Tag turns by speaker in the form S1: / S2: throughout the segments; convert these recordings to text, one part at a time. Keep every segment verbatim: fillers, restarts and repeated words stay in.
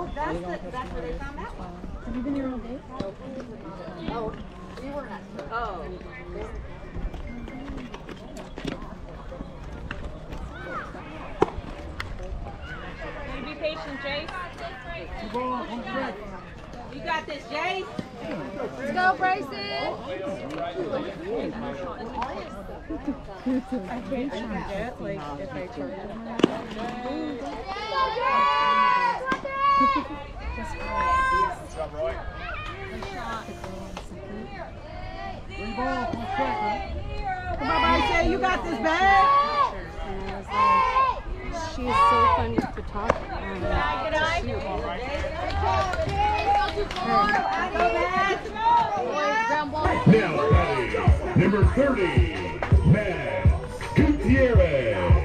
S1: That's the, that's where they found that one.
S2: Have you been here all day?
S1: Oh, we were not. Oh. Be patient, Jace. You got this, Jace.
S3: Let's go, Bryson.
S2: I can't forget, like, if I turn it
S1: Come on, Bryson, you got this bag.
S2: She is so funny to talk to.
S4: Now ready, number thirty, Max Gutierrez.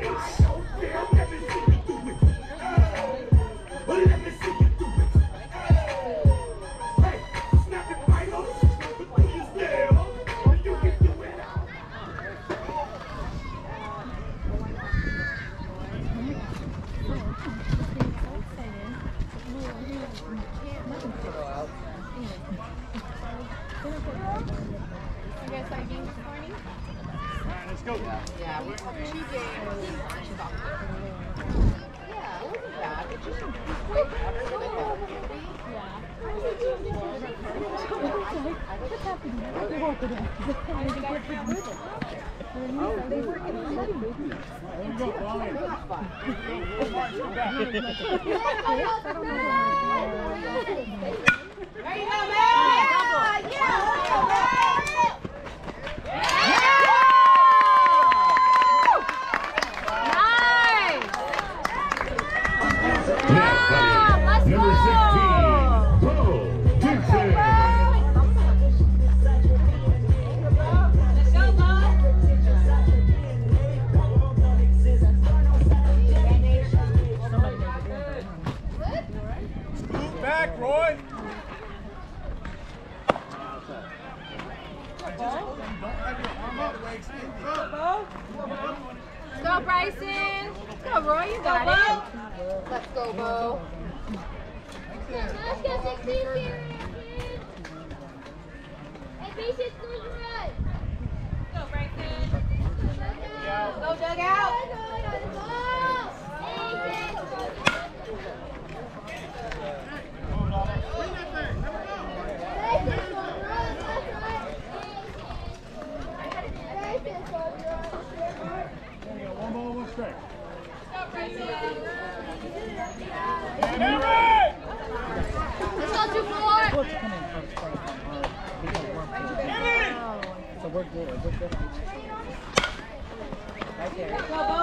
S5: Go.
S1: Yeah, yeah, we two games. Yeah, it wasn't bad. It just way better than it was.
S2: What's happening? They woke it up. They were in the
S1: There you go, man! Yeah!
S4: Number sixteen, Bo Dixon.
S1: Let's go, Bo!
S5: Scoot back, Roy.
S3: Let's go, Bryson. Let's go, Roy. You got it.
S1: Let's go, Bo.
S6: Let's go, sixteen here. Hey, patience, goes right.
S1: Go, Bryson. Go, dug out.
S5: One ball, one strike.
S3: Let's go, two, four.
S2: So we're good. We're good. Right there.
S1: Go, Bo.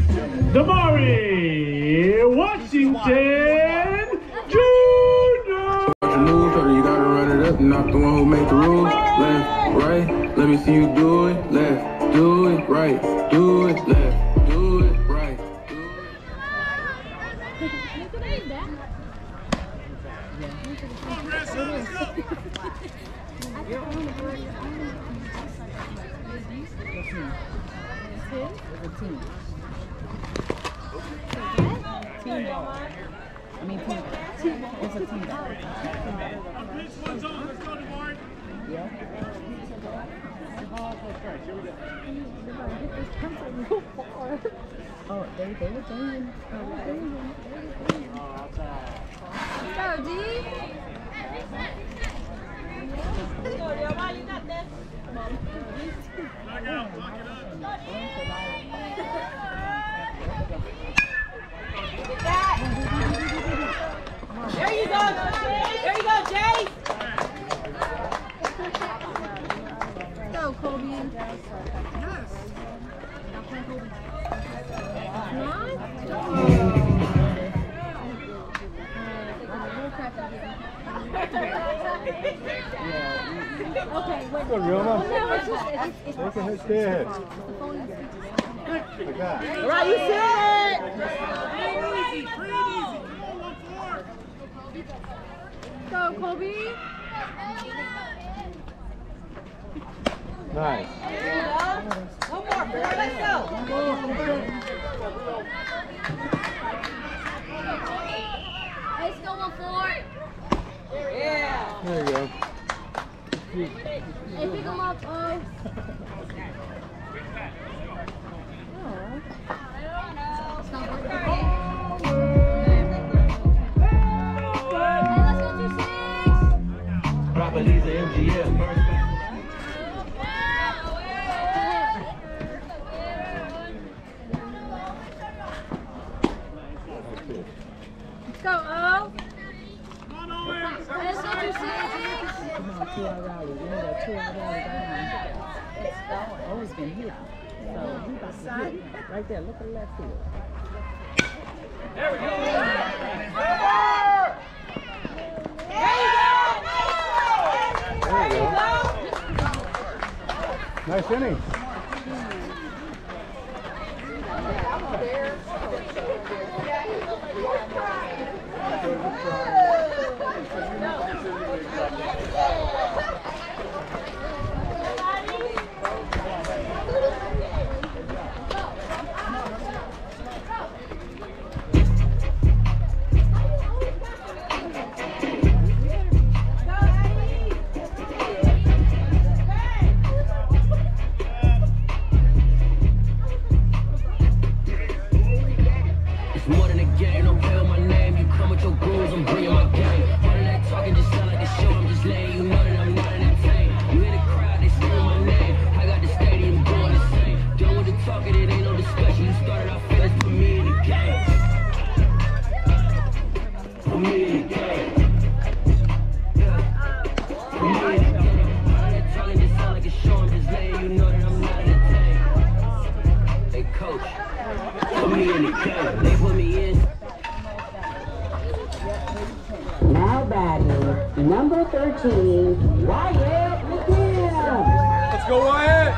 S4: Damari Washington Junior
S7: Move, you gotta run it up, not the one who make the rules. Left, right, let me see you do it. Left, do it, right, do it, left, do it, right, do it.
S2: Team ball. I mean, team. Team ball. It's a team ball.
S5: This one's on. Let's go, Damari.
S2: Yeah. Oh, they they were changing. Oh, they were changing.
S3: Go, D.
S5: Knock out. Lock it up.
S8: There you go. There you go, Jay.
S3: Go, Kobe. Yes. Okay, wait.
S5: Good, Rioma.
S3: No, it's just, it's, it's,
S5: Take a head, stay ahead.
S3: the phone is
S5: Like that.
S8: All right, you sit.
S5: Easy, pretty easy. Four, one, four.
S3: Go, Kobe.
S5: Nice.
S8: One more, boy. Let's go.
S3: Let's go, one, four.
S8: Yeah.
S5: There you go.
S3: Hey, pick him up, oh.
S7: Lisa M G M.
S3: Let's go, oh. Let's go to six.
S2: Come on, two hour rally. We need a two hour rally down. It's going. Oh, it's been hit. So he about to hit. Right there. Look at the left field.
S8: There we go. There you go.
S5: Nice inning.
S9: Now batting, number thirteen, Wyatt McGinn.
S5: Let's go, Wyatt.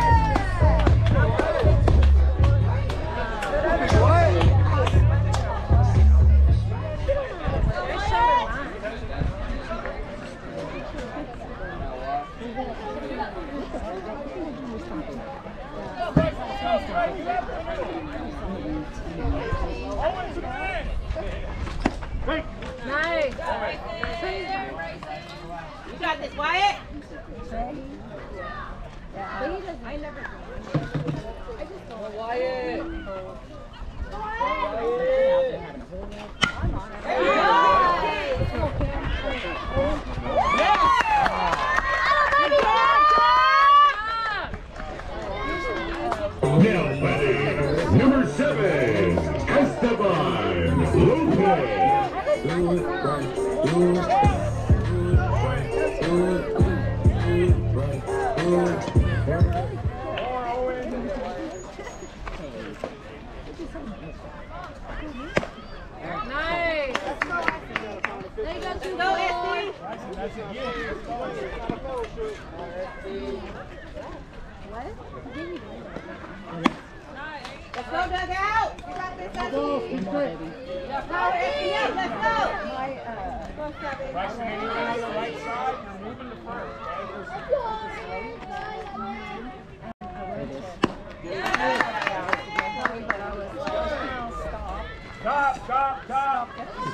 S3: Nice.
S8: You got this, Wyatt.
S3: I never. I just don't.
S8: Wyatt.
S4: Now batting, number seven, Esteban Lopez.
S7: Do it right, do it right, do it right, do it right.
S3: Nice. There you go, two
S8: Go, S D.
S3: What?
S8: Let's go, Doug out. You got this, S D.
S2: Come on, baby.
S8: Let's go, S D. Let's go.
S2: My, uh,
S8: Go, Shabby.
S5: Right side, on the right side, you're moving to first. Stop, stop, stop.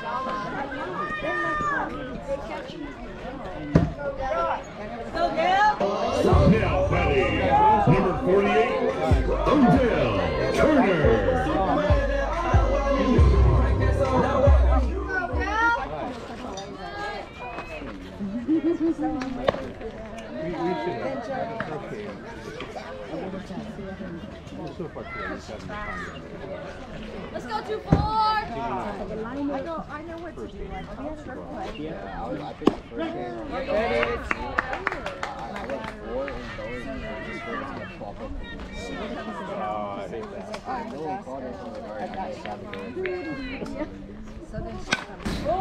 S8: Go, Dale.
S4: Now batting, number forty-eight, Odell Turner.
S3: Let's go, two, four.
S1: I know, I know what to do. Like, we have to play.
S10: Yeah, I, was, I think the first game, I went four and going, and just was going to flop up. Oh, I hate that. I know in Carter, so like, alright, I got seven games.
S1: So then she comes.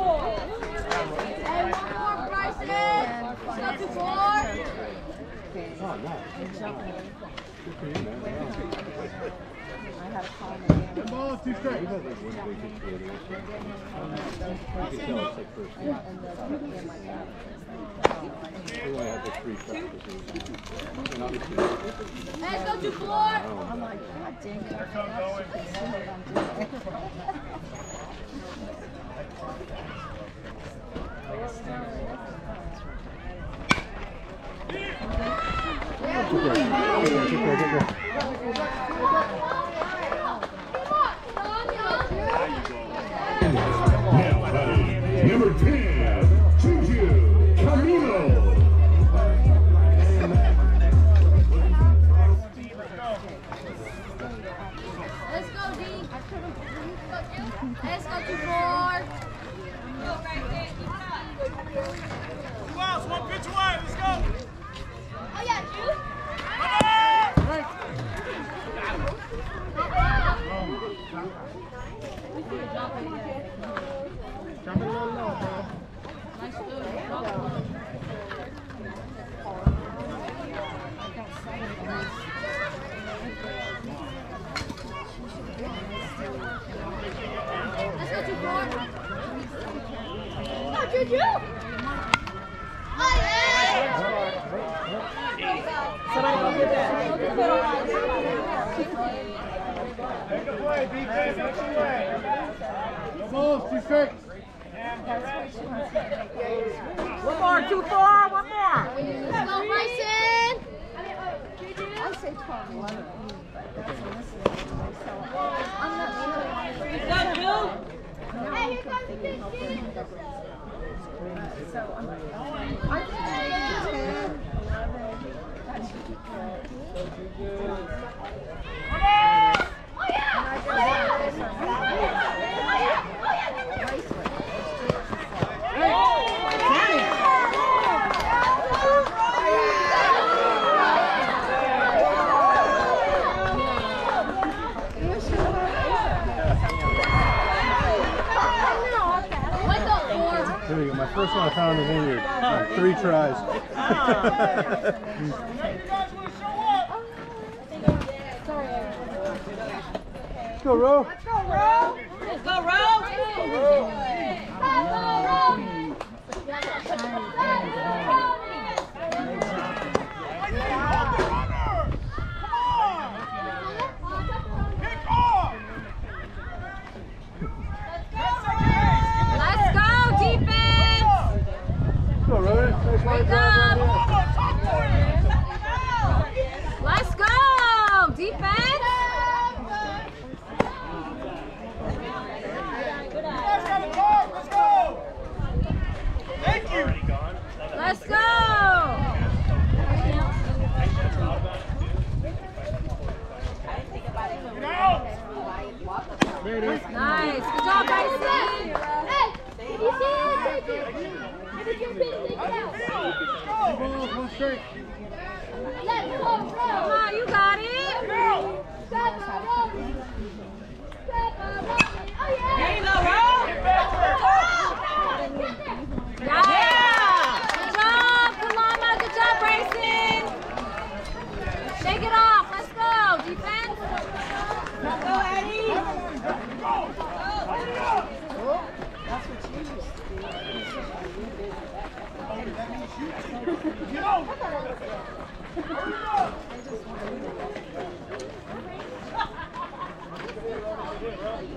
S3: Hey, one more, Bryson. Let's go, two, four.
S10: Oh, nice. Good for you, man.
S1: I had a call again.
S10: The ball is too straight. You have like one big hit creator. You can tell it's like first game. We only have the three practices. And obviously,
S3: Let's go, two, four.
S1: I'm like, God dang it. I forgot she could see what I'm
S4: Now batting, number ten, Juju Camilo.
S3: Let's go, D. Let's go, two, four.
S5: Two outs, one pitch away. Let's go.
S3: Oh, yeah, two.
S2: Jump a little low, bro.
S3: Nice move. Let's go, two, four. Oh, Juju. Oh, yeah.
S2: Somebody go get that.
S5: Make a play, B K, make a play.
S10: the ball's too straight.
S2: One more, two, four, one more.
S3: Let's go, Bryson.
S1: I say twelve eleven, but that's when this is anyway, so I'm not sure.
S8: Let's go, Jude.
S3: Hey, here comes the big
S1: So I'm like, oh, I'm thinking ten, eleven, that should be good.
S3: Oh, yeah.
S1: And I just did this on
S10: There we go. My first one I found in the vineyard. Uh, three tries. Let's go, Ro.
S8: Let's go, Ro. Let's go, Ro.
S3: Let's go, defense!
S10: Let's go, Ro. Nice line drive right
S3: Let's go, defense!
S5: Let's go. Thank you.
S3: Let's go! Nice. Good job, Bryson. Hey, did you see it? Take it. Did you see it? Take it out.
S10: The ball's one straight.
S3: Let's go, bro. Come on, you got it. Go, bro.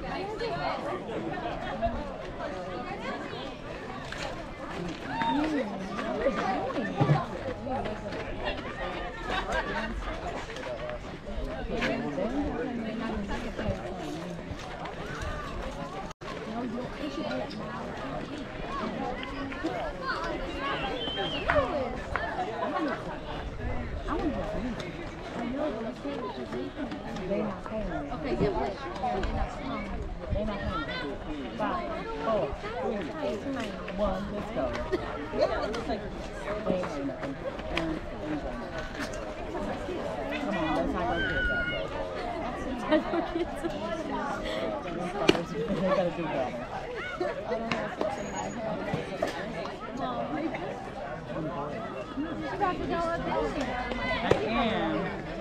S3: Okay, yeah, play.
S2: They're not playing. Five, four, three, one, let's go. They ain't nothing. And enjoy. Come on, let's not go kids. They gotta do better.
S3: About to go up there.
S2: I am.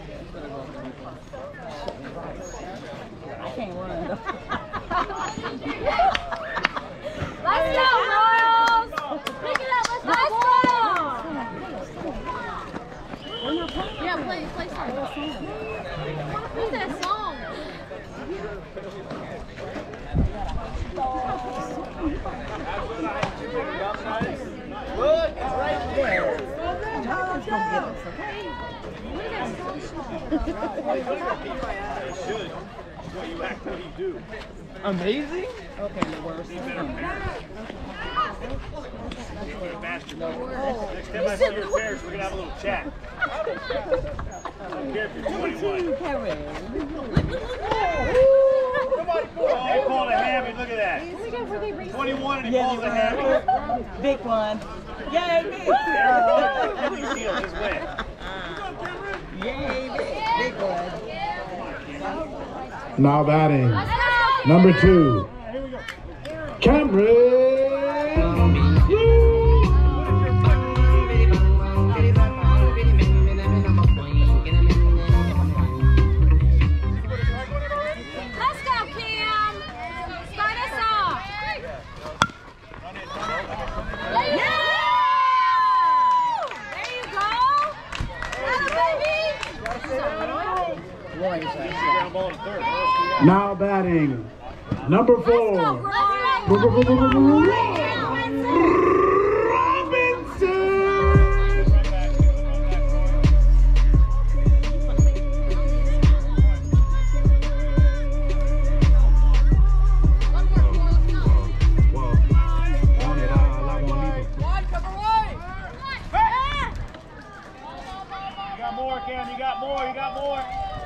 S2: I can't run though.
S3: Let's go, Royals! Pick it up, let's go! Yeah, play, play song. Who's that song?
S10: Look, it's right there.
S2: John's gonna get us, okay?
S3: Who's that song?
S5: It should. What you act, what you do.
S10: Amazing?
S2: Okay, the worst.
S5: Next time I see your parents, we're gonna have a little chat. I don't care if you're twenty-one. Oh, he pulled a hammy, look at that. twenty-one and he pulls a hammy.
S2: Big one. Yay, big.
S5: Big deal, just win.
S2: Yay, big. Big one.
S4: Now batting, number two, Cameron.
S3: Let's go, Cam! Start us off! Yeah! There you go! Hello, baby!
S4: Now batting, number four,
S5: You got more, you got more.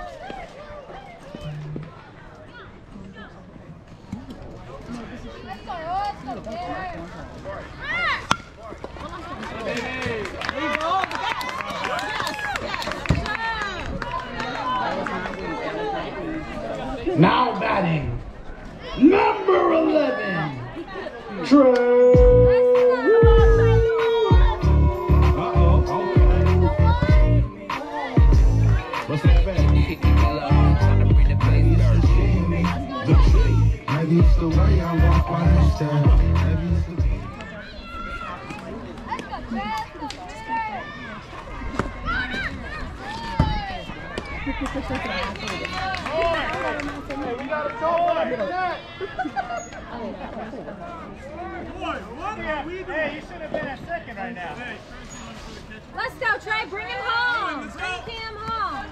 S4: Now batting, number eleven, Trey. What's that back? Maybe it's the way I walk by this time. Maybe it's the
S5: Hey, we got a total. Hey, you should have been at second right now.
S3: Let's go, Trey. Bring him home. Bring Cam home.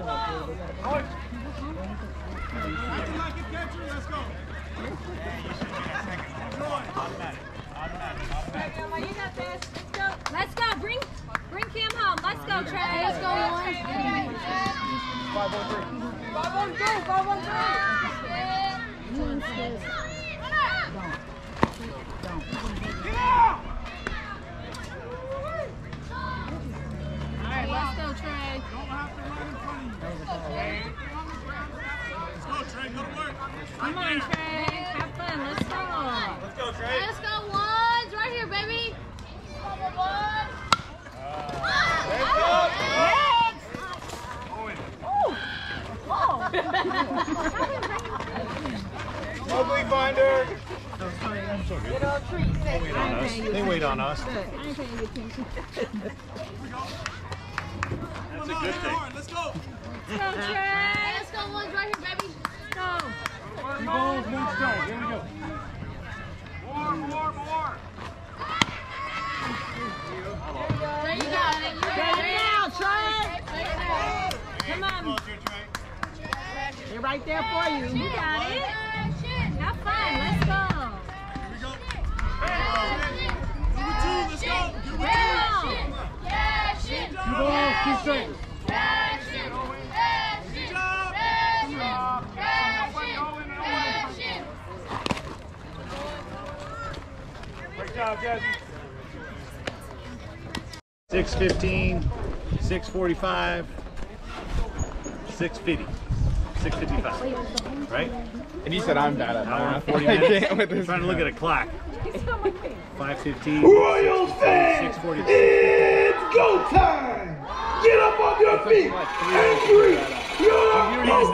S5: Acting like a catcher. Let's go. Automatic. Automatic. Automatic.
S3: Let's go. Bring, bring Cam home. Let's go, Trey. Let's go, one.
S5: Five on three.
S3: Five on three. Five on three.
S5: Get out!
S3: All right, let's go, Trey.
S5: Don't have to run in front of you. Let's go, Trey. Go to work.
S3: Come on, Trey. Have fun. Let's go.
S5: Let's go, Trey.
S3: Let's go, ones. Right here, baby. Come on, ones.
S5: Let's go. Ugly finder.
S8: Get on trees.
S5: They wait on us. They wait on us.
S3: I ain't paying you attention.
S5: That's a good thing.
S3: Let's go, Trey. Let's go, ones right here, baby. Let's go.
S5: Two balls, one strike. Here we go. More, more, more.
S3: There you go. You got it now, Trey. Come on.
S8: They're right there for you.
S3: You got it. Have fun. Let's go.
S5: Let's go. Two balls, two strikes. Great job, Jesse. six fifteen, six forty-five, six fifty, six fifty-five, right?
S10: And you said I'm bad at
S5: Hour and
S10: math.
S5: forty
S10: I
S5: minutes.
S10: can't with
S5: I'm
S10: this
S5: trying to look at a clock. five fifteen.
S4: Royal fans,
S5: six forty.
S4: it's go time! Get up on your feet and greet your
S5: don't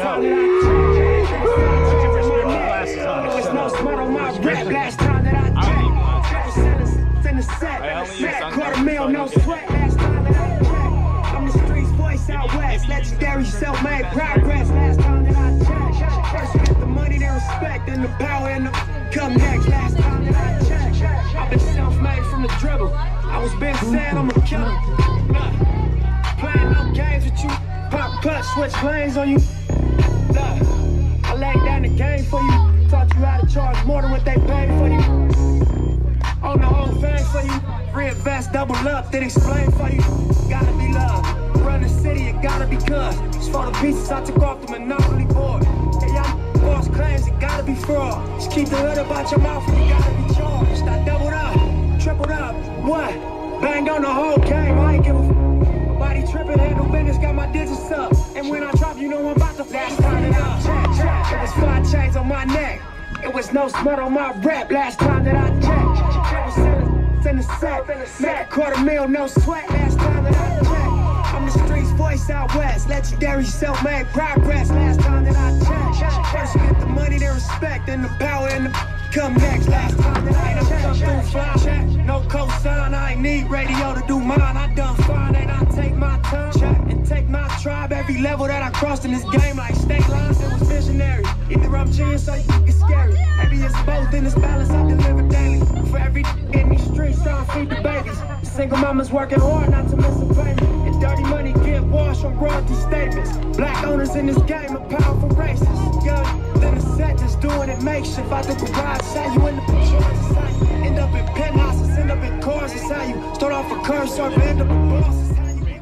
S11: There was no smut on my rap last time that I checked. In the set, set quarter mil, no sweat last time that I checked. I'm the streets voice out west, legendary self-made progress last time that I checked. First get the money, then respect, then the power and the come next last time that I checked. I've been self-made from the dribble. I was been said I'm a killer. Playing no games with you, pop clutch, switch lanes on you. Look, I laid down the game for you. Taught you how to charge more than what they paid for you. On the whole thing for you. Reinvest, double up, then explain for you. Gotta be loved. Run the city, it gotta be good. It's for the pieces I took off the monopoly board. Yeah, y'all boss claims, it gotta be fraud. Just keep the hood about your mouth and you gotta be charged. I doubled up, tripled up, what? Banged on the whole game, I ain't give a f. Nobody tripping, handle business, got my digits up. And when I drop, you know I'm about to last time that I checked. Check. It was five chains on my neck. It was no smut on my rap last time that I checked. In the set, make a quarter mil, no sweat last time that I checked. I'm the streets voice out west, legendary self-made progress last time that I checked. First get the money, then respect, then the power and the come next last time that I checked. Come through fly check, no cosign, I ain't need radio to do mine. I done fine, and I take my time check and take my tribe. Every level that I crossed in this game, like state lines, it was visionary. Either I'm genius or you get scary. Every is both in this balance I deliver daily. For every in these streets, trying to feed the babies. The single mama's working hard not to miss a payment. And dirty money get washed from royalty statements. Black owners in this game are powerful racists. Young, then the set just doing it makeshift. Out the garage, how you in the patrols, how you end up in penthouses, end up in cars, it's how you start off a curve surfer, end up in bosses.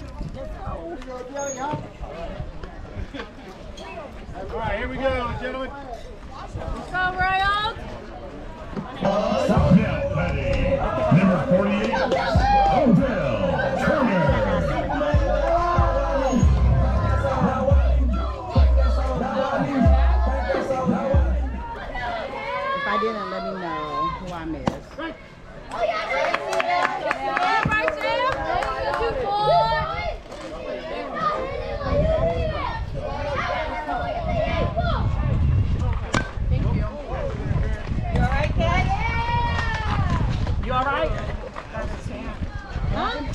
S5: All right, here we go, gentlemen.
S3: Let's go, Royals.
S4: Now batting, number forty-eight, Odell Turner.
S8: If I didn't, let me know who I missed.
S3: Yeah, right there. Two, four.
S8: You all right?
S3: Huh?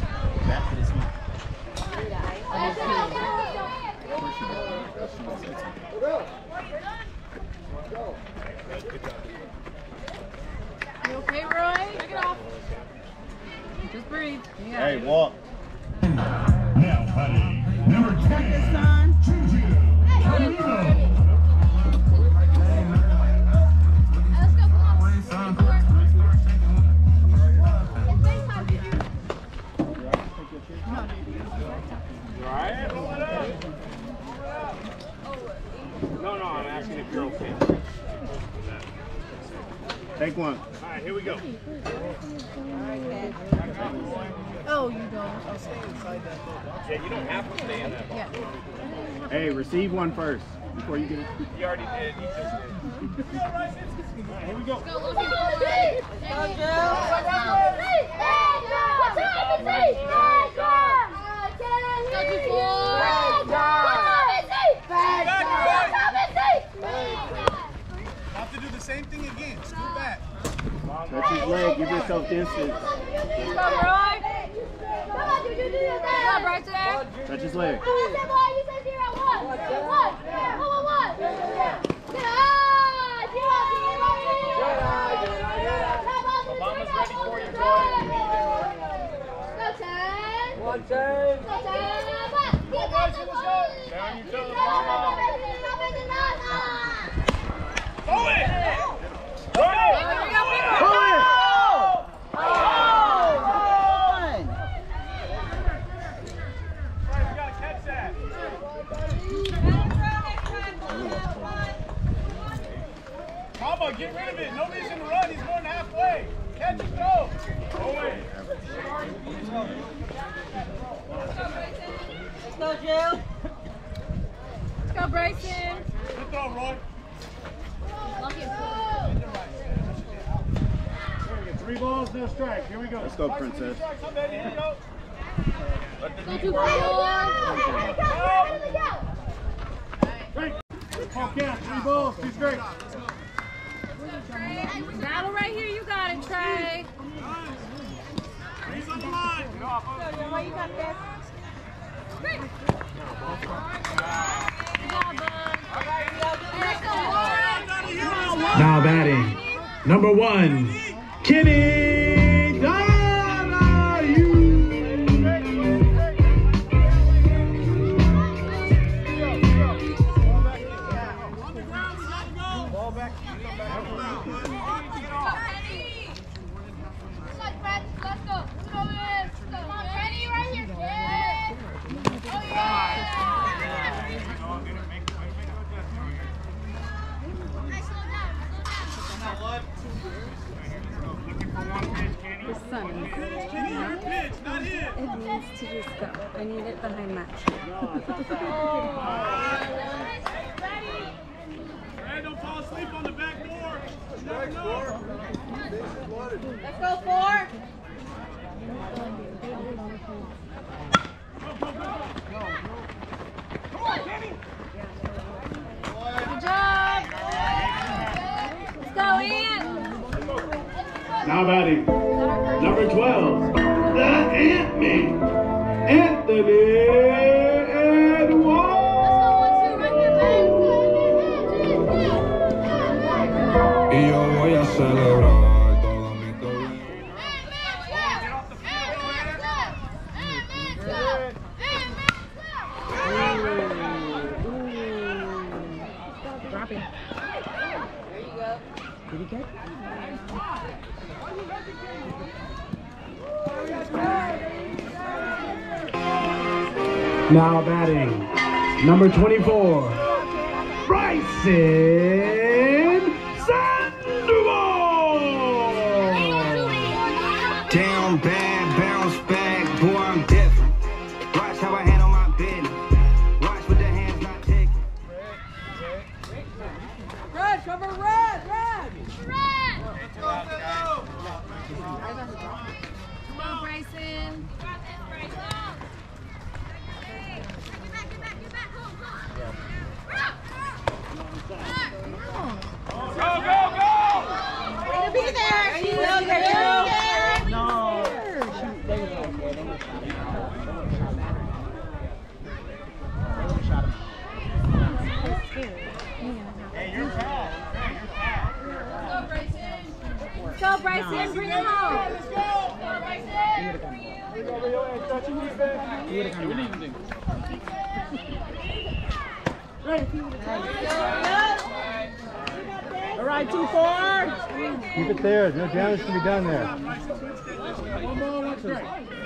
S3: You okay, Roy? Take it off. Just breathe. You got
S5: Hey,
S3: it.
S5: walk.
S4: Now batting, number ten, Juju Camino.
S5: No, no, I'm asking if you're okay. Take one. All right, here we go.
S3: Oh, you don't.
S10: Yeah, you don't have to stay in that.
S3: Yeah.
S5: Hey, receive one first before you get it.
S10: You already did. You just did.
S5: All right, here we go.
S3: Go, looking forward.
S6: Go, two, four.
S5: Have to do the same thing again. Scoot back. Touch his leg. Give yourself distance.
S3: Let's go, Roy. Good job, right there.
S5: Touch his leg.
S6: You said what? You said zero, one. One. One, one, one. Get up.
S5: Mama, get rid of it. No reason to run. He's going halfway. Catch and throw. Away.
S8: Let's go, Jill.
S3: Let's go, Bryson.
S5: Good throw, Roy. Three balls, no strike. Here we go.
S10: Let's go, Princess.
S5: Come back, here we go.
S3: Go too far.
S5: Great. Ball count. Three balls, two strikes.
S3: Battle right here. You got it, Trey.
S5: He's on the line.
S8: You got this.
S3: Great. Good job, bud. Let's go, boy.
S4: Now batting, number one, Kenny Donahue.
S5: Ball back.
S6: Let's go. Come on, Kenny, right here. Yeah. Oh, yeah.
S1: The sun. It needs to just go. I need it behind that
S5: Brad, don't fall asleep on the back door. Never know.
S8: Let's go, four.
S3: Good job. Let's go, Ian.
S4: Now batting, number twelve, the Ant-Man, Anthony Edwards.
S7: Y yo voy a celebrar todo mi torneo.
S2: Drop it.
S8: There you go.
S2: Did he get it?
S4: Now batting, number twenty-four, Bryson Sandoval.
S11: Down bad, bounce back, boy, I'm different. Watch how I handle my business. Watch with the hands not taking.
S8: Red, cover red, red.
S3: Come on, Bryson.
S5: Go, go, go!
S8: Way to be there. She will get you.
S2: No. Shoot, they was right there. They would have shot him. They would have shot him.
S5: Hey, you're fast. Hey, you're fast.
S3: Go, Bryson. Go, Bryson. Bring it home.
S5: Let's go!
S3: Go, Bryson.
S2: He would have come down. All right, two, four.
S10: Keep it there. No damage can be done there.
S5: One ball, one strike.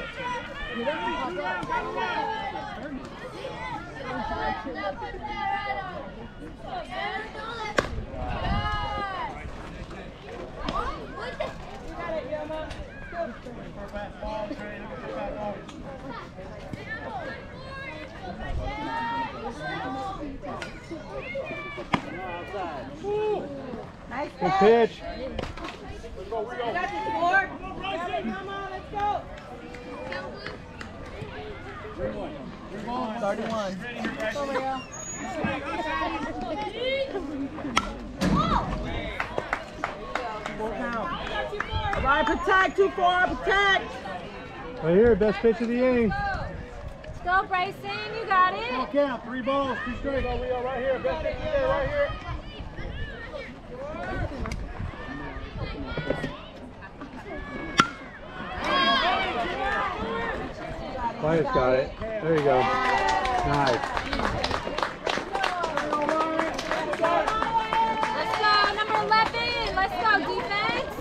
S8: Nice
S10: Good
S8: catch.
S10: pitch.
S8: We got this, four. Come on, let's go.
S2: thirty-one. Full count. All right, protect, two, four, protect.
S10: Right here, best pitch of the inning.
S3: Go, Bryson. You got it.
S5: Ball count, three balls, two strikes. Go, Leo, right here. Best pitch of the day, right here.
S10: Wyatt's got it. There you go. Nice.
S3: Let's go, number eleven. Let's go, defense.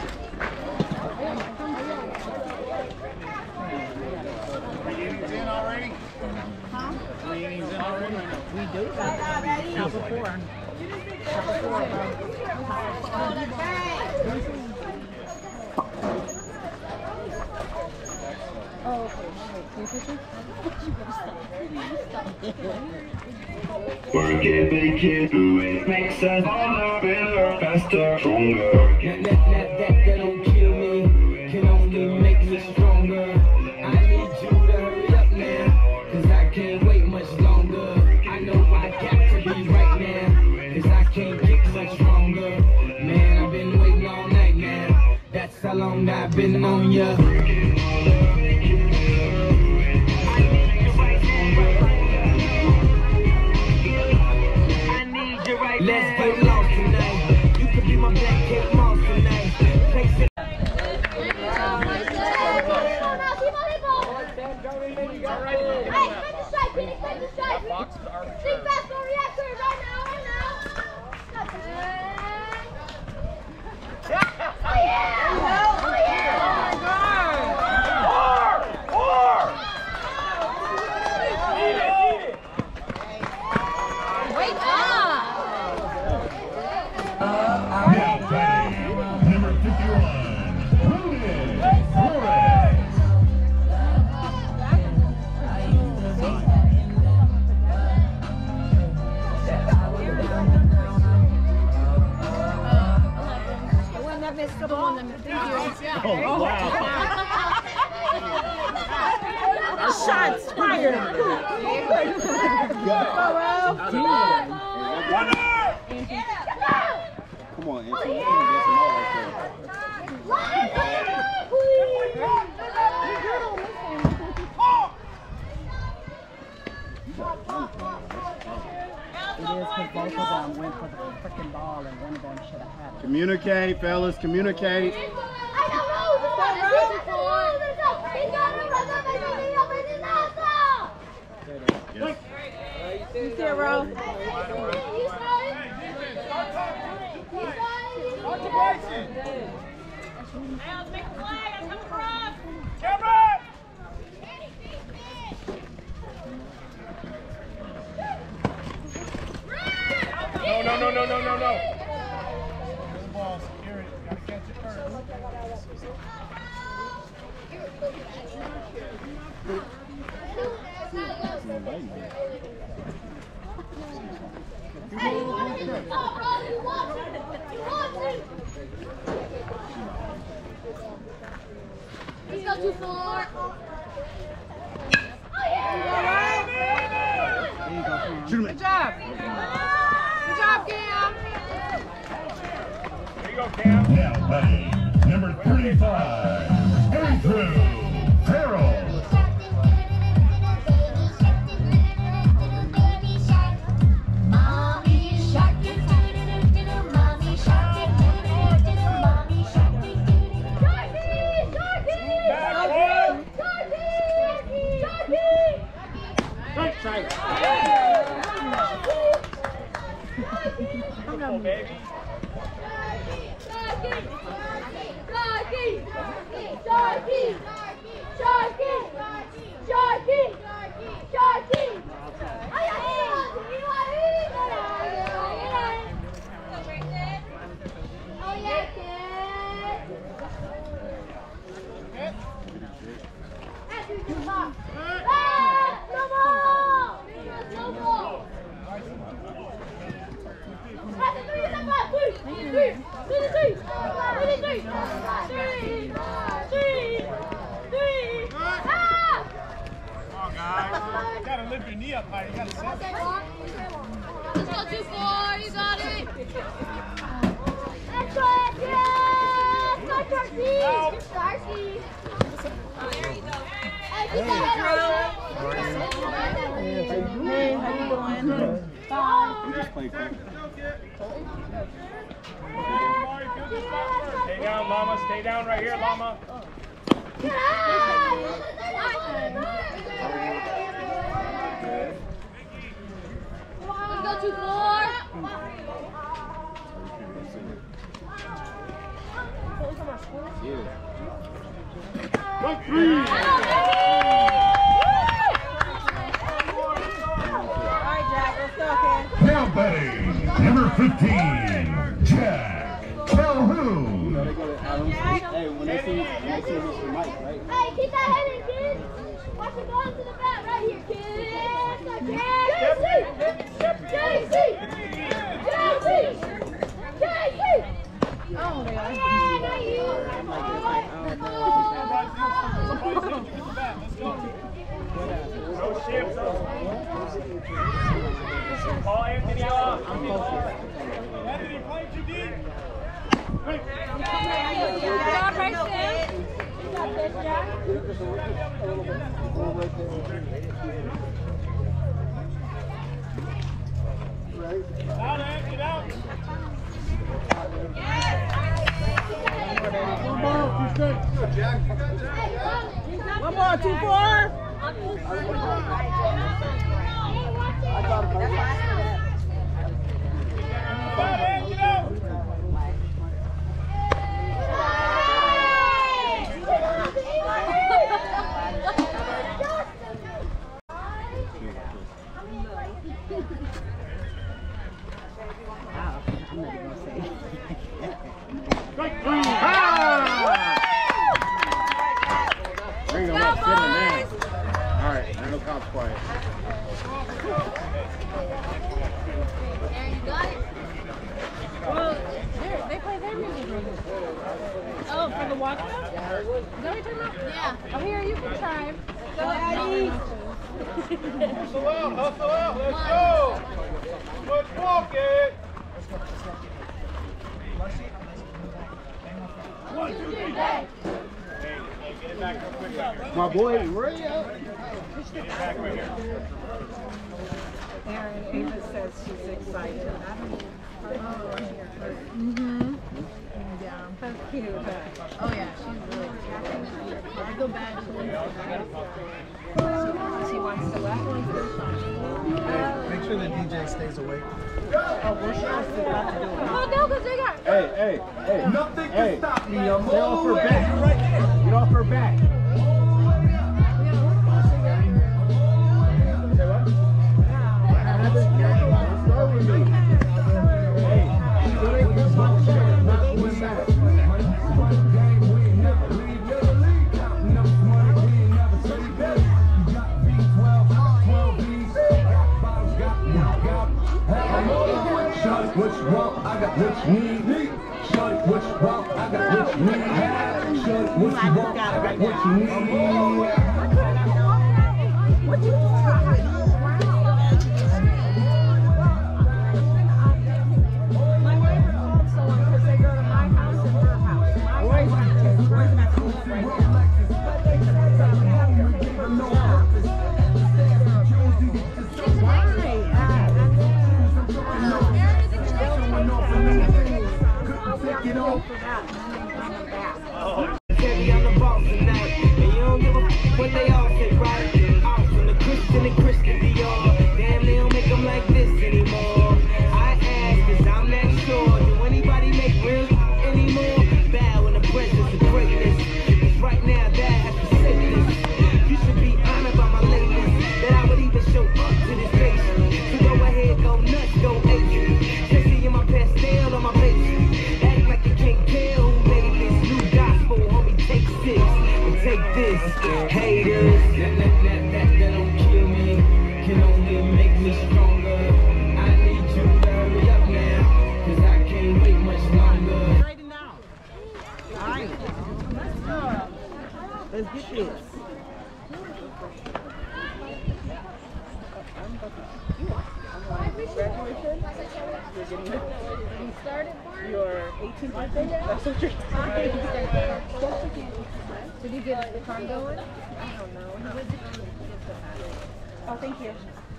S5: Three innings in already?
S3: Huh?
S5: Three innings in already?
S2: We do got count for four. Count for four.
S4: Work it, make it, do it, makes us harder, better, faster, stronger.
S7: That, that, that, that, that don't kill me, can only make me stronger. I need you to hurry up now, cause I can't wait much longer. I know I got to be right now, cause I can't get much stronger. Man, I've been waiting all night now, that's how long I've been on ya. Let's get lost tonight. You could be my black cake moss tonight. Place it.
S5: Oh, wow.
S8: Shots fired.
S10: Come on, Anthony. You can't get some more right
S2: It is because both of them went for the freaking ball and one of them should have had it.
S10: Communicate, fellas, communicate. Yes.
S8: Zero.
S5: No, no, no, no, no, no, no. This ball, security. Gotta catch it first.
S6: Let's go too far.
S8: Good job. Good job, Cam.
S5: There you go, Cam.
S12: Now playing number thirty-five, Andrew Farrell.
S5: Come on, baby. You gotta lift your knee up high. You gotta sit.
S6: Let's go too far. You got it. Let's go, yeah. Go, Darcy. Darcy. Oh, there you go. Hey, keep that head
S2: Hey, how you doing? Bye.
S10: We just played quick.
S5: Stay down, Llama. Stay down right here, Llama.
S6: Let's go too far.
S12: One, three. Now batting, number fifteen, Jack Calhoun.
S10: You know they go to Adams. Hey, when they see, when they see Mister Mike, right?
S6: Hey, keep that head in, kid. Watch it go into the back right here, kids. J C! J C! J C!
S1: Oh, they are.
S6: Yeah, not you.
S5: No shift. Call Anthony out. Anthony, play too deep.
S3: Good job, Bryson. You got this, Jack.
S5: Out, Ant, get out.
S11: One more, two six. One more, two four.
S8: I got him.
S5: Out, Ant, get out.
S10: Bring them up, sit them down. All right, I know cops quiet.
S6: Aaron, you got it?
S1: Well, they play their music room. Oh, for the walk-up? Is that what you're talking about?
S6: Yeah.
S1: Oh, here, you can try.
S6: Go, Eddie.
S5: Hustle out, hustle out, let's go. Let's walk it. One, two, three, hey, hey, get it back real quick right here.
S10: My boy, Ray up.
S5: Get it back right here.
S1: Aaron, Ava says she's excited. I don't Mm-hmm. Yeah, that's cute. Oh, yeah, she's really cute. I go back to She wants to laugh.
S13: Make sure the D J stays awake.
S1: Oh, we're sure about to do it. Oh, no, because they got...
S10: Hey, hey, hey.
S13: Nothing
S10: hey.
S13: can stop me. I'm
S10: Get off
S13: all
S10: her
S13: the way.
S10: back. Right there. Get off her back. Say what? Start with me. Hey, still ain't this much shit. Not one side.
S11: Shorty, what you want? I got what you need. Shorty, what you want? I got what you need. Shorty, what you want? I got what you need.
S1: What you want? My neighbor called someone because they go to my house and her house. My wife went to where's my phone right now? But they said that we have to pay for the office.
S7: Heavy on the boss tonight, and you don't give a f what they all say, right? Off from the Christian and Christian Dior. Damn, they don't make them like this anymore. I ask, cause I'm not sure. Do anybody make real anymore? Bow in the presence of greatness. Cause right now, that has to say this. You should be honored by my lateness, that I would even show up to this nation. So go ahead, go nuts, go ape. Jesse in my pastel on my face. Act like you can't tell who made this new gospel, homie. Take six and take this, haters. That, that, that, that, that don't kill me, can only make me stronger. I need you to hurry up now, cause I can't wait much longer.
S2: Straighten down. All right. Let's get this.
S1: You started for
S2: Your eighteenth birthday? That's what you're
S1: Did you get the car going? I don't know.
S2: Oh, thank you.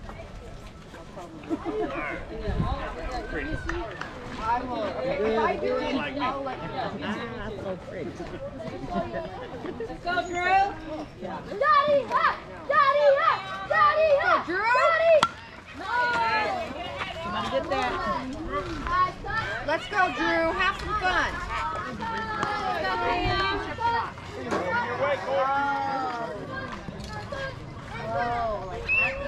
S1: I will. If I do it, I'll let you know.
S2: That's so pretty.
S6: Let's go, Drew. Daddy, ha! Daddy, ha! Daddy, ha!
S1: Drew.
S6: Daddy!
S1: Come on, get that. Let's go, Drew. Have some fun.
S5: Your way, Cole.
S1: Oh, like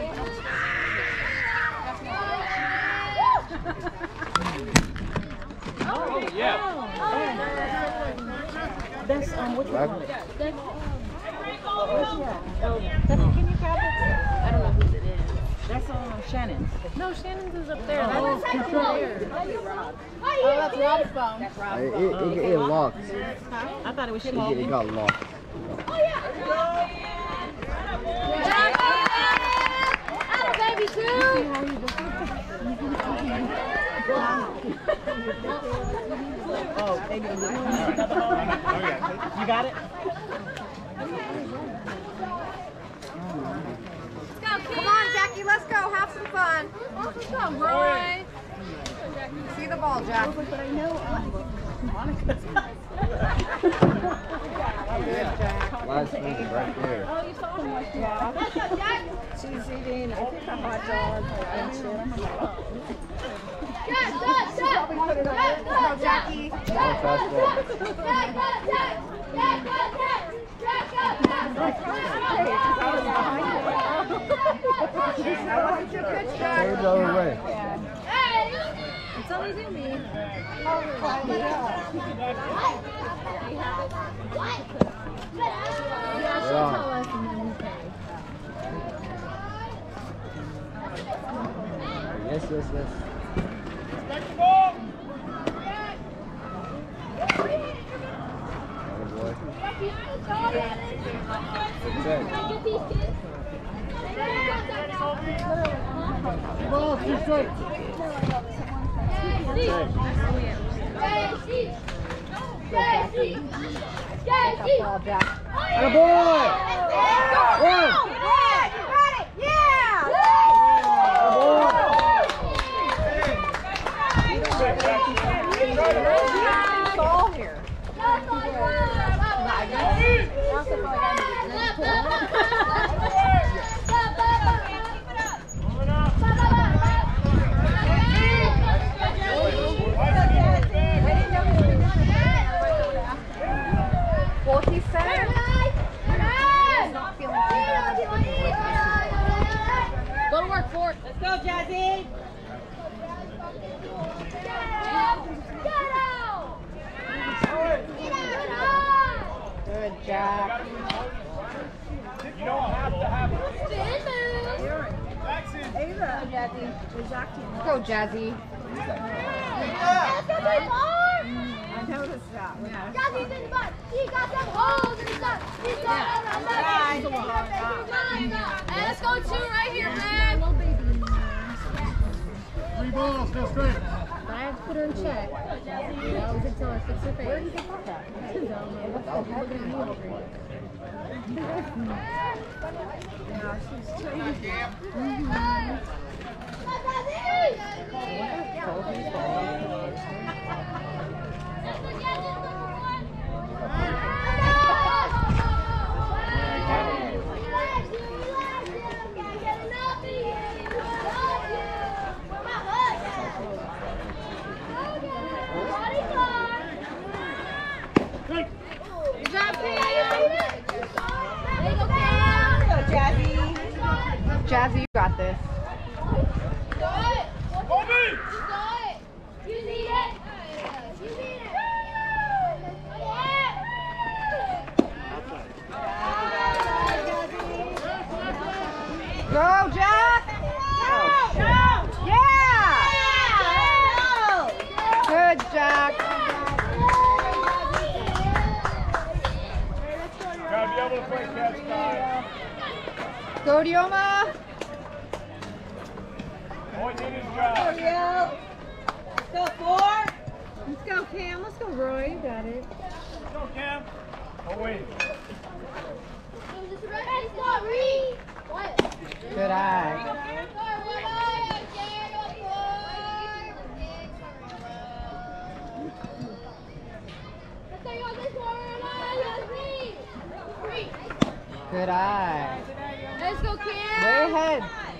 S5: Oh, yeah.
S2: That's um, which one?
S6: That's
S2: Where's she at? Oh, Stephanie, can you grab it? I don't know whose it is. That's um, Shannon's. No, Shannon's is up there.
S10: Oh,
S2: That's
S10: it's
S2: there.
S3: Oh, that's Rob's phone.
S2: That's
S10: It,
S2: Rob's
S10: it,
S2: phone.
S10: it, it locked.
S2: I thought it was
S10: It,
S2: she.
S10: it got locked.
S3: Oh, yeah. Hello, baby, too.
S2: Oh, baby. You got it?
S1: Come on, Jackie, let's go. Have some fun.
S3: Let's go, Roy.
S1: See the ball, Jack.
S10: Last move right there.
S3: Oh, you saw him like that.
S1: She's eating, I think, a hot dog and chips.
S3: Jack, Jack, Jack.
S1: Go, Jackie.
S10: Oh, fastball.
S3: Jack, Jack, Jack. Jack, Jack, Jack. Jack, Jack, Jack.
S10: Turn it the other way.
S3: Hey,
S1: It's always in me.
S3: yeah, she'll
S10: Yeah.
S3: tell us and then we pay.
S10: Yes, yes, yes.
S5: Back the ball.
S10: Oh boy.
S3: Ball, two strikes.
S1: Ball, Jack.
S10: Atta boy! One!
S1: Ball here. Well, he said he's not feeling too good.
S3: Go to work for it.
S8: Let's go, Jazzy.
S1: Good, Jack.
S5: You don't have to have it.
S1: Go, Jazzy.
S8: I noticed that. Yeah.
S3: Jazzy's in the butt. She got some holes in the butt. She's got some Hey, let's go two right here, man.
S12: Three balls, go straight.
S3: I have to put her in check. That was until I fix her face. Where did you get that?
S1: Now she's changing.
S3: Good job, Cam. There you go, Cam.
S1: Go, Jazzy. Jazzy, you got this. Go, Jack! Go! Yeah! Good, Jack.
S5: Gotta be able to play catch, guys.
S1: Go, Dioma.
S5: Boy did his job.
S8: Let's go, four.
S1: Let's go, Cam. Let's go, Roy. You got it.
S5: Let's go, Cam. Oh, wait.
S1: Good eye. Good eye.
S3: Let's go, Cam.
S1: Way ahead.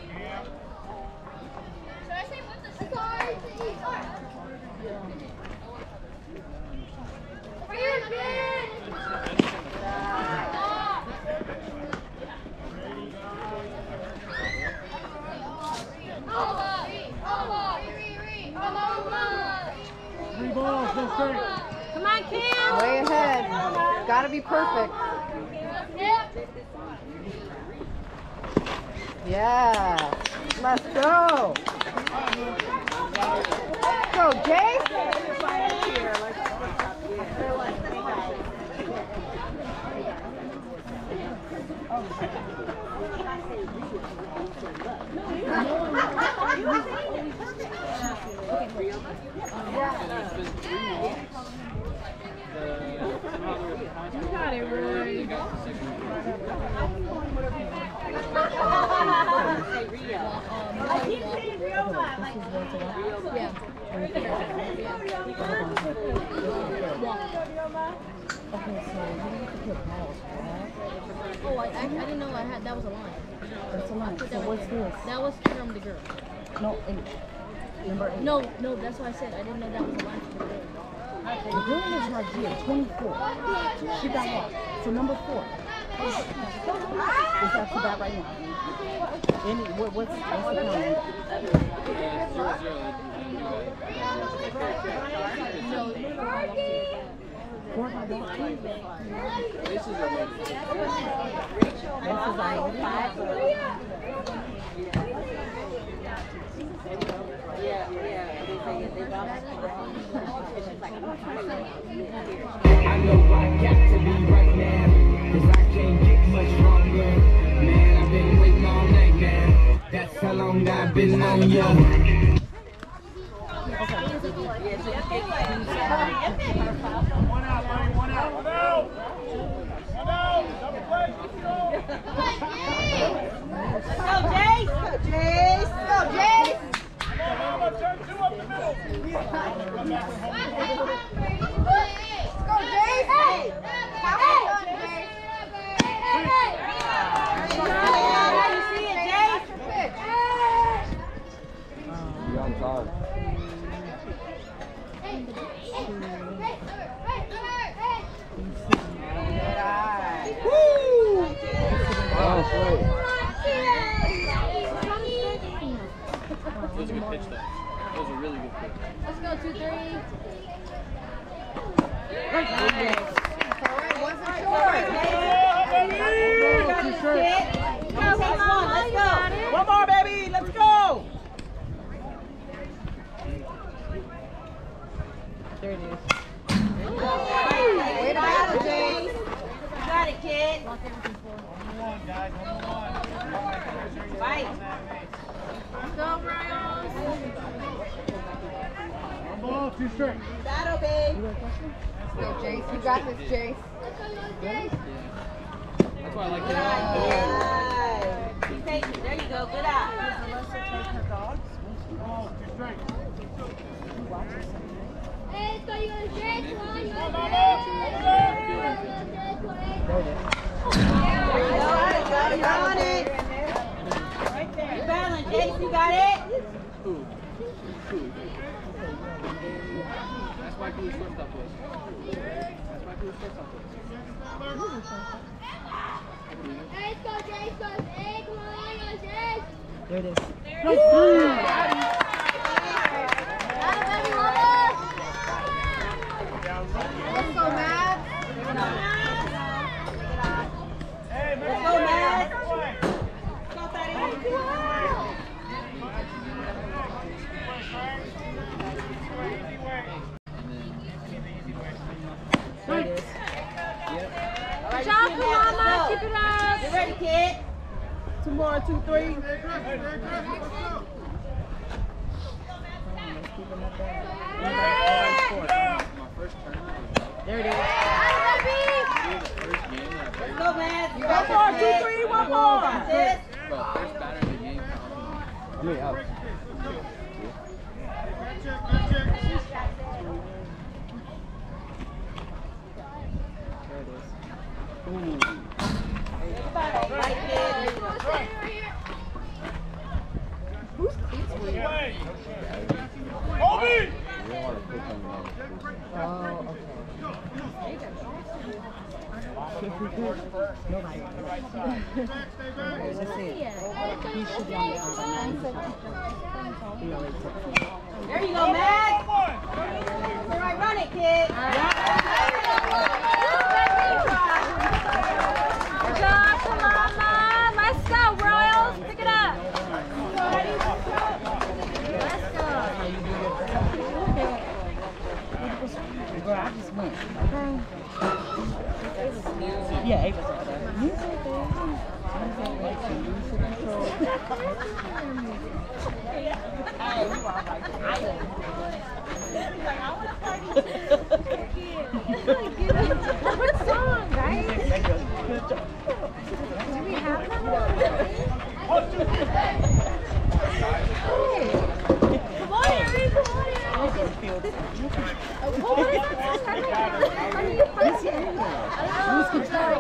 S12: Three balls, go straight.
S3: Come on, Cam.
S1: Way ahead. Gotta be perfect.
S3: Yep.
S1: Yeah. Let's go. Go, Jay.
S3: You got it, Roy. Yeah. Oh, I, I, I didn't know I had, that was a line.
S2: That's a line. So what's this?
S3: That was from the girl.
S2: No, eight. Number eight.
S3: No, no, that's why I said I didn't know that was a line from the girl.
S2: The girl is right here, twenty-four. She got what? So number four. Is after that right now. Any, what, what's, what's the count? Four by one.
S10: This is a
S2: This is our five.
S1: Yeah, yeah.
S7: I know I got to be right now, cause I can't get much stronger. Man, I've been waiting all night, man. That's how long I've been on ya.
S5: One out, buddy, one out. One out. One out. Double play.
S1: Let's go, Jace. Go, Jace. Go, Jace.
S5: Turn two up the middle.
S1: Go, Jace. Hey. How about Jace? You see it, Jace?
S10: You're on time.
S1: Woo!
S10: Oh, sweet. That was a good pitch, though. That was a really good pitch.
S3: Let's go, two, three.
S1: Wasn't short. Let's go.
S8: One more, baby. Let's go.
S2: There it is.
S1: Way to battle, James. You got it, kid.
S5: One one, guys. One one.
S1: Fight.
S3: Let's go, Bryos.
S12: One ball, two straight.
S1: Battle, babe.
S2: Let's go, Jace. You got this, Jace.
S10: That's why I like
S1: Good
S10: that.
S1: eye. Be patient. There you go. Good eye.
S12: One ball, two straight.
S3: Hey, let's go, you guys. Jace, come on, you guys.
S1: There you go. You're on it. You're battling, Jace. You got it?
S10: That's why cool shortstop was. That's why cool shortstop was.
S3: Hey, let's go, Jace. Go. Hey, come on, you guys. Jace.
S2: There it is.
S1: Let's go, Matt. Let's go, Matt.
S2: There it is.
S1: Good
S3: job, Kalama. Keep it up.
S1: Get ready, kid.
S8: Two more, two, three.
S2: There it is.
S1: Let's go, Matt. You
S8: One
S1: got
S8: more,
S1: this,
S8: two,
S1: kid.
S8: three, one more.
S1: Got this.
S10: Bro, first batter of the game. I mean, out.
S1: Right, kid.
S3: Who's kids were you?
S5: Kobe!
S10: You don't want to pick on the
S2: Oh, okay. Nobody. Let's see it. He should be on the outside. He already took it.
S1: There you go, Matt. All right, run it, kid.
S3: Good job, Kalama. Let's go, Royals. Pick it up.
S2: Yeah, Ava's over there.
S3: What song, guys? Do we have them? Come on, Harry, come on. What is that song? How do you punch it? Lose control.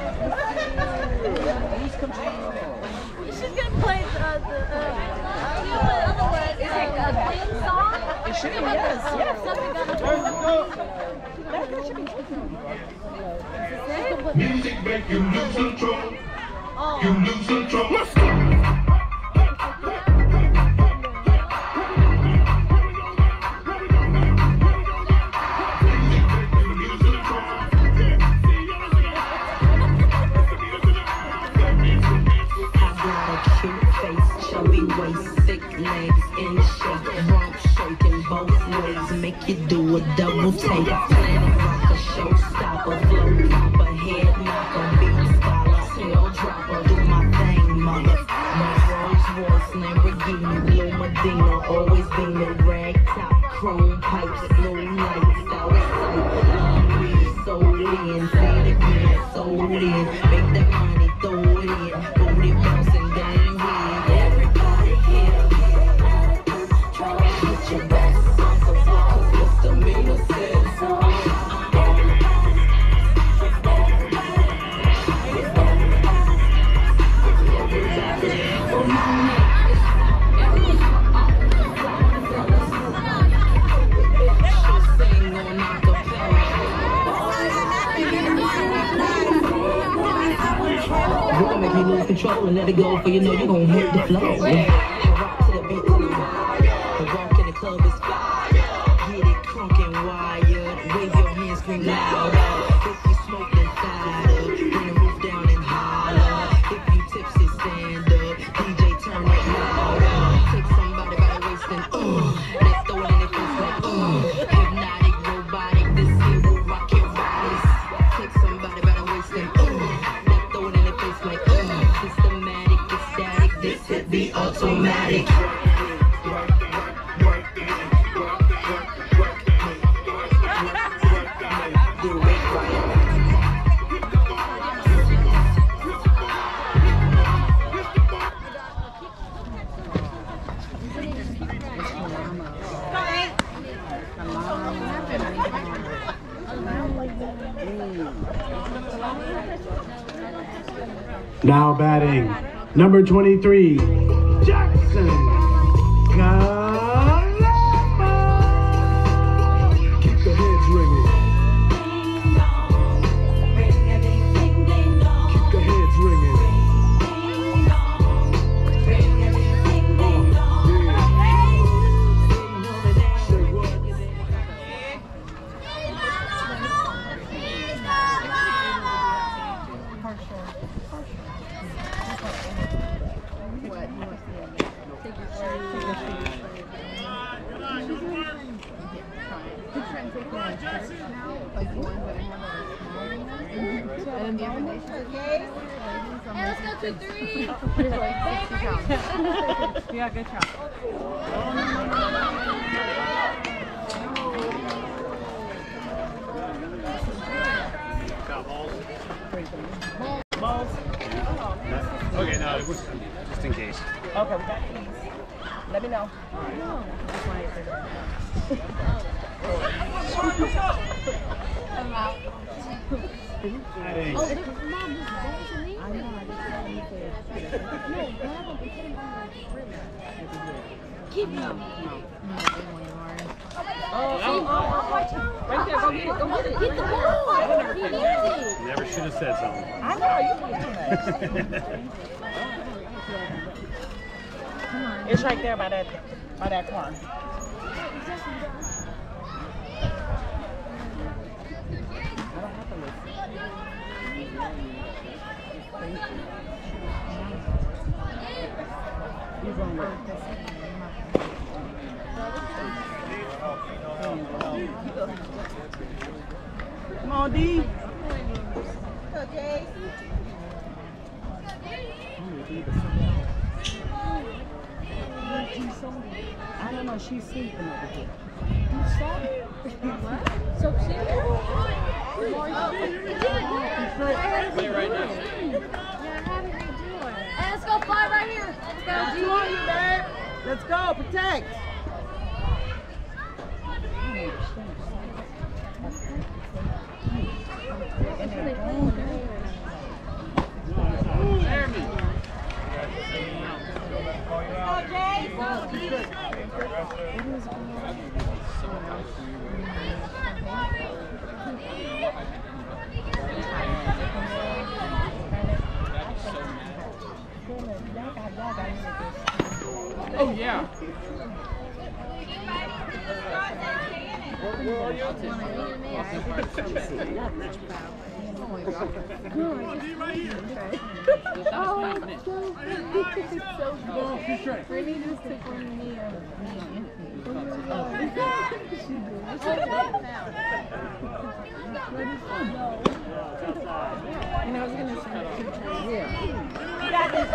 S3: Lose control. You should get play the, uh, the, uh, you know what other one? Is it a theme song?
S2: It should be,
S3: yes.
S2: yes.
S3: Something got
S4: Music make you lose control. You lose control.
S7: Chubby waist, thick legs in shape, rump shaking both ways, make you do a double take. Planet rock a showstopper, flow popper, head knocker, beat scholar, tail dropper, do my thing, mother. My Rolls Royce, Lamborghini, Blue Medina, always beaming, rag top, chrome pipes, blue lights, out of sight, long weed, sold in, say it again, sold in, make that money, throw it in, booty bouncing, gang with. Your best songs of love, misdemeanor says you're gonna make me lose control and let it go, for you know you're gonna hit the flow. Rock to the beat, walk in the club is fire. Get it crunk and wired. Wave your hands, scream loud. If you smoke, then side up. Bring the roof down and holler. If you tipsy, stand up. D J, turn it louder. Take somebody by the waist and uh. Let's throw it in their face like uh. Hypnotic, robotic, this here will rock your bodies. Take somebody by the waist and uh. Let's throw it in their face like uh. Systematic, ecstatic, this hit be automatic.
S4: Now batting, number twenty-three, Jackson Kalema. Keep the heads ringing. Keep the heads ringing.
S2: Yeah, good job. Balls.
S5: Okay, no, just in case.
S2: Okay, we got keys. Let me know. I'm out.
S4: Batting.
S3: Oh, look, Mom, this balls in there. I know, I just saw you say it. No, grab them and put them on the rim. Keep them.
S2: Oh, oh, oh, watch it. Right there, go get it, go get it.
S3: Get the ball. He needs it.
S5: Never should have said something.
S2: I know, you can do that. It's right there by that, by that car.
S8: on, D.
S1: Go, Jay.
S2: I don't know, she's sleeping over here.
S3: What? So she
S10: Play right now.
S3: Yeah, how did we do it?
S6: Hey, let's go fly right here. Let's go.
S8: Two on you, babe. Let's go. Protect.
S10: Oh yeah.
S3: Brittany just took one of me of and I was gonna send it to Trey. Yeah.
S1: You got this,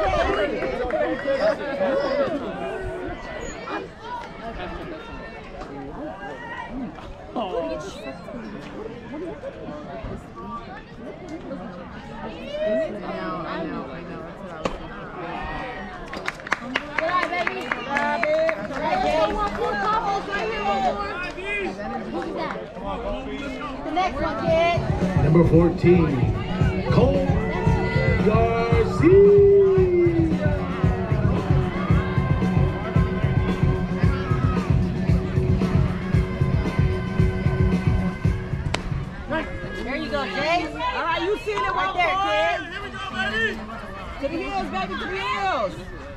S3: I know, I know. That's what I was thinking.
S6: Good night, baby.
S8: Grab it.
S6: All right, Jay. One more couples right here, one more. Who's that? The next one, kid.
S4: Number fourteen, Cole Garcia.
S1: There you go, Jay.
S8: All right, you seen it
S1: Right there, kid.
S5: Here we go, baby.
S8: To the heels, baby, to the heels.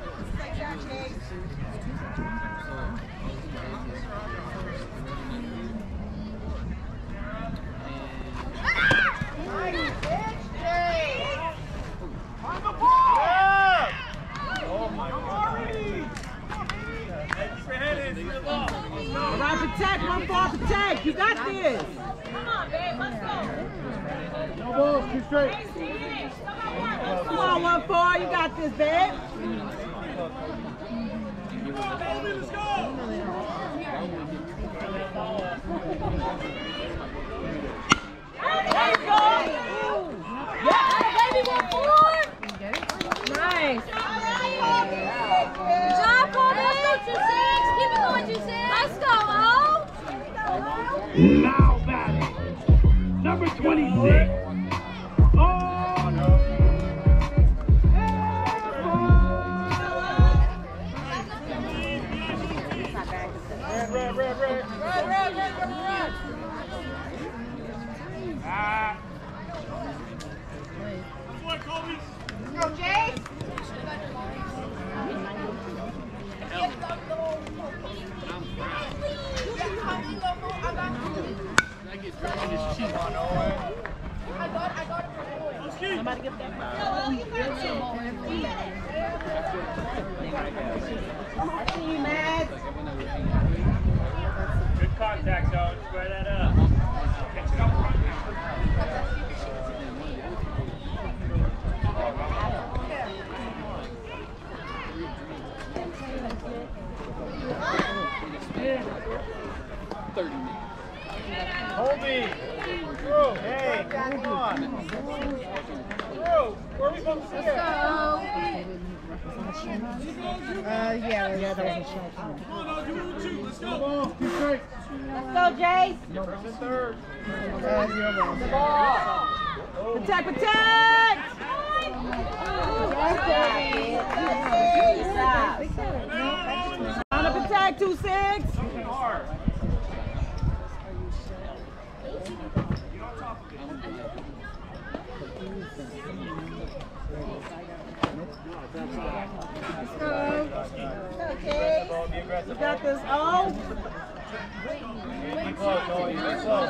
S5: Oh my God. Keep your head in. See the ball.
S8: All right, protect. One ball, protect. You got this.
S1: Come on, babe. Let's go.
S12: No balls, too straight.
S8: Come on, one four. You got this, babe.
S5: Let's go.
S1: There you go.
S6: Yeah, baby, one more.
S3: Nice.
S6: Good job, Corbin. Let's go, two six. Keep it going, two six. Let's go, oh.
S4: Now batting, number twenty-six. Oh, no.
S5: Red, red, red, red.
S1: Run, run, run, run, run.
S5: Ah. One, Kobe.
S1: Go, Jay.
S8: Somebody get that. I see you, Max.
S5: Good contact, though. Square that up. Catch it up.
S10: thirty minutes.
S5: Colby. Through. Hey, come on. Through. Where are we supposed to see it?
S3: Uh, yeah, yeah, that was a shot.
S5: Come on, now, do it two. Let's
S12: No
S5: go.
S12: balls, too straight.
S1: Let's go, Jay.
S5: First and third.
S3: Uh, zero balls.
S1: The ball.
S8: Protect, protect. On the protect, two six.
S5: Hard. Get on top of it.
S1: Okay.
S5: Be aggressive.
S8: You got this. Oh.
S5: Be close, Colby. Be close.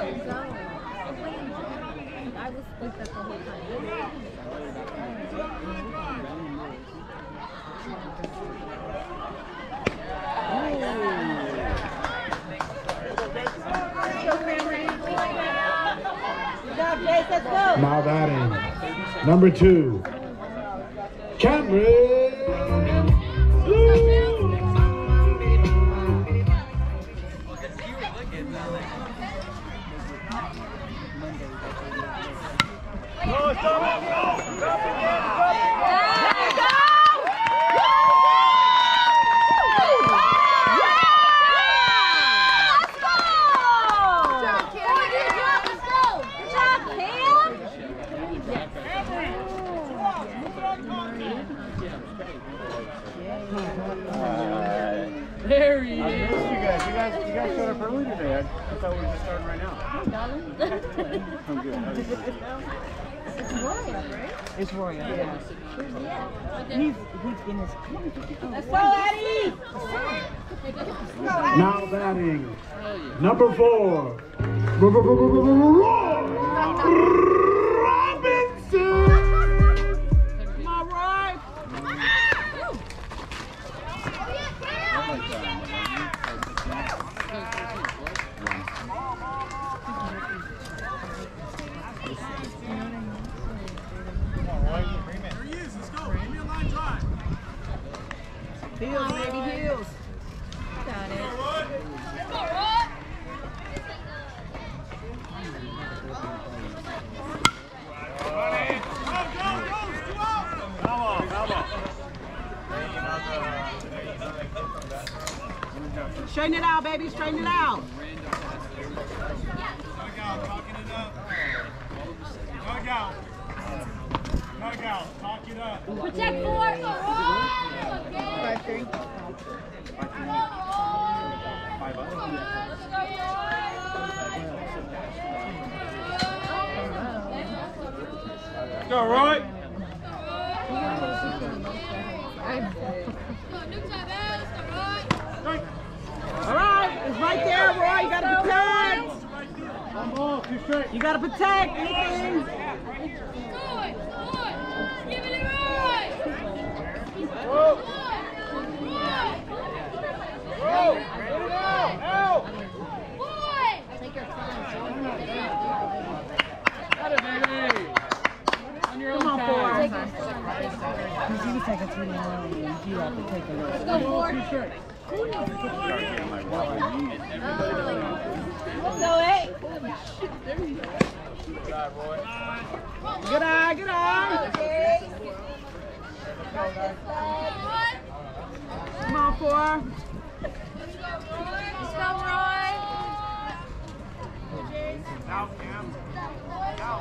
S3: I was like that the whole time.
S8: You got Jace, let's go.
S4: Now batting, number two, Cameron.
S5: Go, stop it, go! Stop it, yeah, stop it!
S2: There he
S5: I missed you guys. You guys, you guys showed up early today. I, I thought we were just starting right now. I'm good. How are you?
S2: It's Royal, right? It's Royal, yeah. He's, he's in his
S8: Let's go, Eddie!
S4: Now batting, number four, Robinson.
S8: Come on, Roy! Heels, baby, heels. Got it. Straighten it out, baby. Straighten it out.
S5: Tug out, talking it up. Tug out. Tug out, talk it up.
S6: Protect four.
S2: five three.
S5: Go, Roy.
S8: All right, it's right there, Roy. You gotta protect.
S5: One ball, two straight.
S8: You gotta protect anything.
S5: Whoa. Whoa. Get it out. Out.
S2: Got it, baby. On your own
S8: Come on,
S2: time.
S8: four.
S2: Because he was taking too long, and you have to take a look.
S6: Let's go, four.
S8: Go, eight. Good eye, good eye. Come on, four.
S6: Let's go, Roy.
S5: Out, Cam. Out.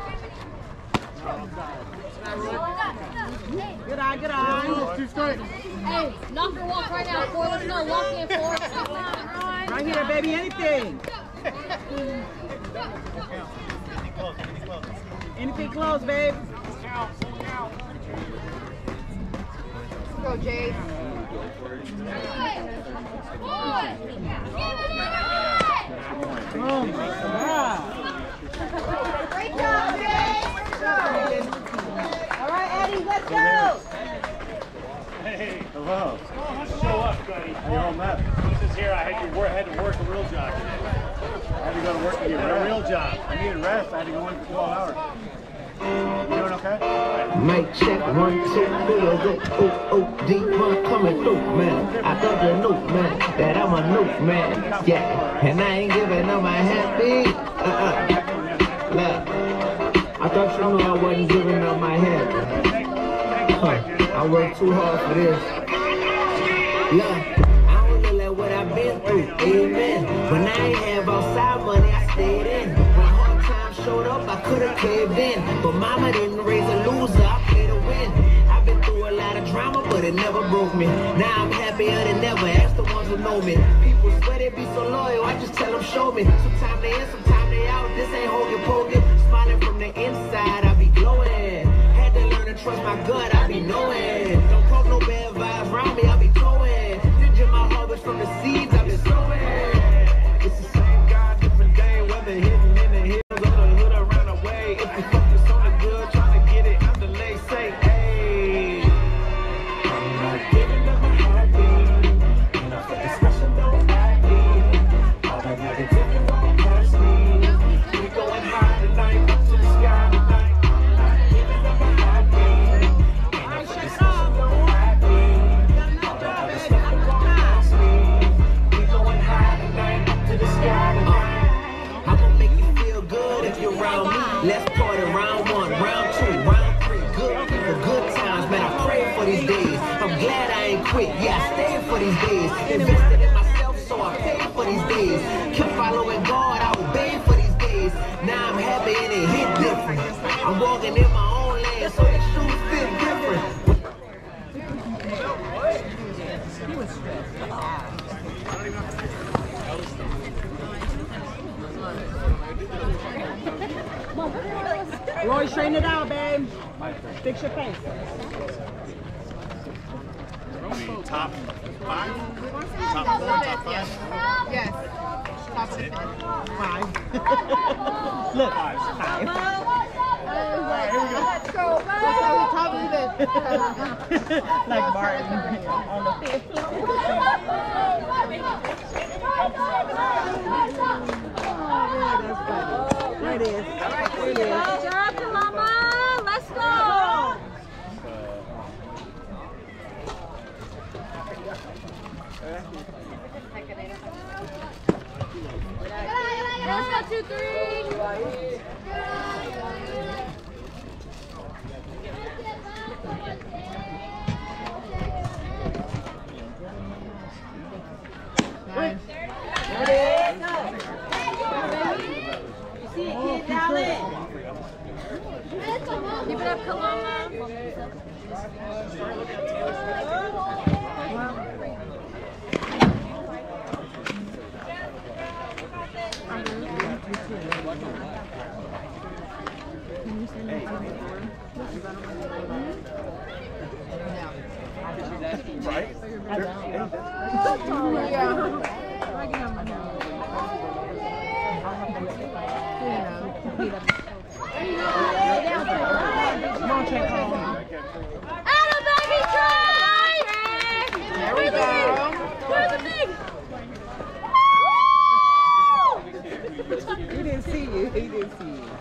S8: Good eye, good eye.
S5: Two straight.
S6: Hey, knock your walk right now, four. Let's go. Walk in, four.
S8: Right here, baby, anything. Anything close, babe. Go, Jay. Oh, my God. Great job, Jay. All right, Eddie, let's go.
S5: Hey, hello. Show up, buddy. You're all mad. This is here. I had to work. I had to work a real job today. I had to go to work to get a real job. I needed rest. I had to go in for twelve hours. You doing okay?
S7: Mic check, one, two, three, go, oh, oh, deep one coming through, man. I thought you knew, man, that I'm a new man, yeah, and I ain't giving up my happy, uh-uh, look, I thought you knew I wasn't giving up my happy, huh, I worked too hard for this, look, I don't look like what I've been through, amen, when I ain't have outside money, I stayed in, showed up, I could've caved in, but mama didn't raise a loser, I played a win. I've been through a lot of drama, but it never broke me. Now I'm happier than ever, ask the ones who know me. People swear they be so loyal, I just tell them show me. Sometimes they in, sometimes they out, this ain't hokey pokey. Smiling from the inside, I be glowing. Had to learn to trust my gut, I be knowing. Don't poke no bad vibes around me, I be towing. Ninja my harvest from the seeds, I been sowing. It's the same God, different day, whether hidden in the hills. We going high tonight. Let's party round one, round two, round three. Good people, good times, man. I pray for these days. I'm glad I ain't quit. Yeah, I stayed for these days. Invested in myself, so I paid for these days. Kept following God, I obeyed for these days. Now I'm happy and it hit different. I'm walking in my own land, so these shoes fit different.
S2: He was stressed. Roy, straighten it out, babe. Fix your face.
S5: Top five? Top four, top five?
S8: Yes. Top ten.
S2: Five. Look, five. Five.
S8: Alright, here we go. Let's go, go. Top of the
S2: Like Martin on the fifth. There it is. There it is.
S6: Good job, Mama. Let's go. Let's go, two, three.
S8: Nice. There it is. You see it, kid, down in.
S6: Keep it up, Kalama.
S5: Right?
S2: I know. Come on, check home.
S6: Atta baby, try!
S8: There we go.
S6: Where's the big?
S2: He didn't see you. He didn't see you.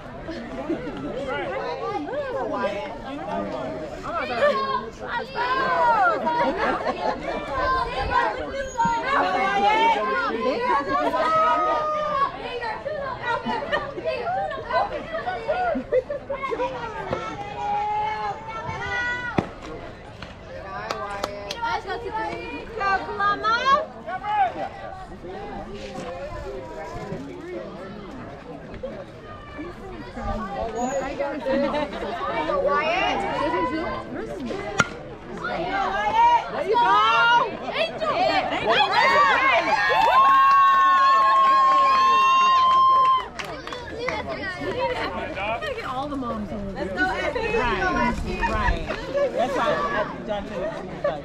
S6: Let's go to three. Go, Kalama.
S8: There you go.
S6: Angel.
S2: Gotta get all the moms in.
S8: Let's go, Effie.
S2: Right, right. That's why I John told me to like.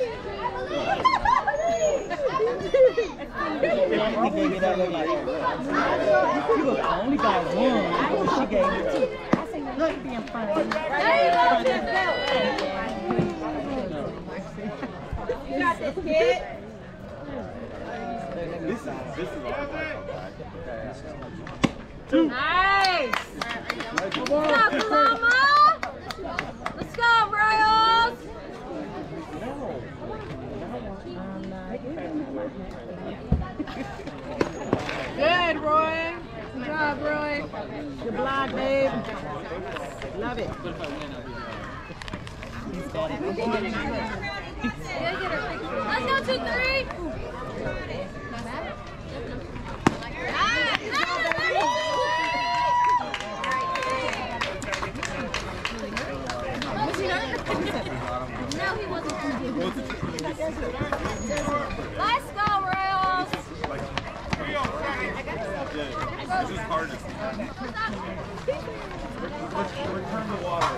S2: He gave me that look like. You was the only guy one. She gave me two. I said, look, being funny.
S8: You got this, kid.
S5: This is this is all
S6: Nice. Good job, Kalama. Let's go, Royals.
S8: Good, Roy. Good job, Roy.
S2: You're blind, babe. Love it.
S6: Let's go, two, three. No, he wasn't. Let's go, Royals.
S5: This is hard to see. Return the water.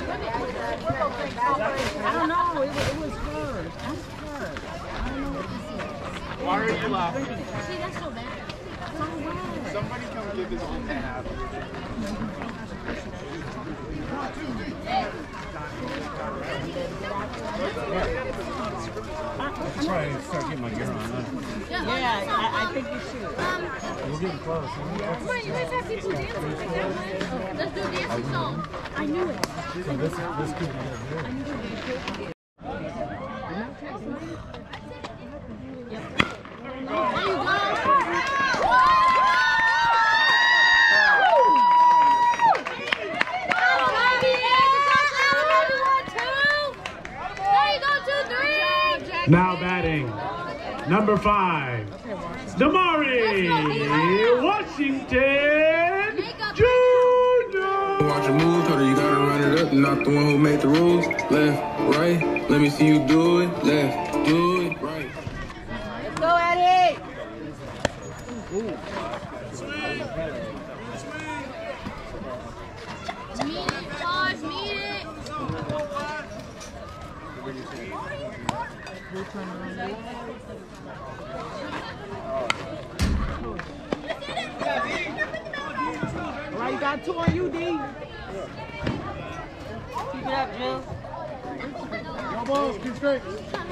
S2: I don't know. It was, it was hers. Ask her. I don't know what this is.
S5: Why are you laughing?
S6: See, that's so bad. So bad.
S5: Somebody come give this one half.
S10: I'm trying to start getting my gear on. Huh?
S2: Yeah, I, I think you should.
S6: Um,
S10: We're getting close.
S6: Wait, you guys have people dancing like that? Let's do a dancing song. I knew it.
S10: So this, this could be good.
S6: I knew it. There you go.
S4: Now batting, number five, Damari Washington Junior
S14: Watch your move, told her you gotta run it up. Not the one who made the rules. Left, right, let me see you do it. Left, do it, right.
S8: Let's go, Eddie!
S3: Meet it, Josh, meet it.
S8: Right, you got two on you, D. Keep it up, Jill.
S12: Go balls, keep straight.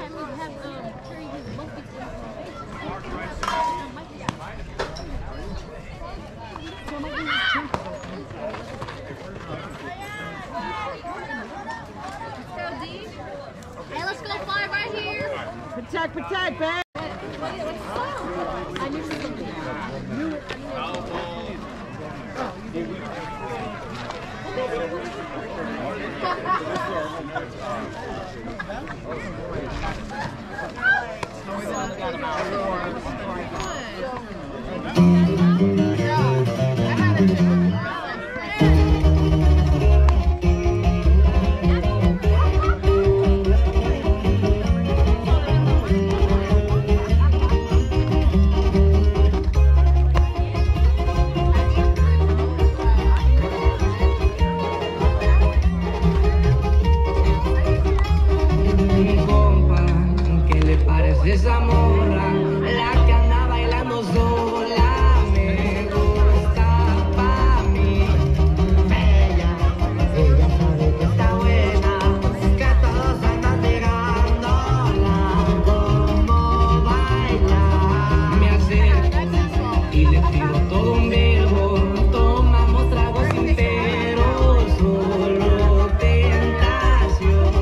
S3: Hey, let's go five right here.
S8: Protect, protect, babe.
S3: I knew something.
S7: Esa morra, la que anda bailando sola, me gusta pa' mí. Bella, ella sabe que está buena, que todos andan mirándola, como baila. Me acerco y le tiro todo un verbo, tomamos tragos enteros, solo tentación.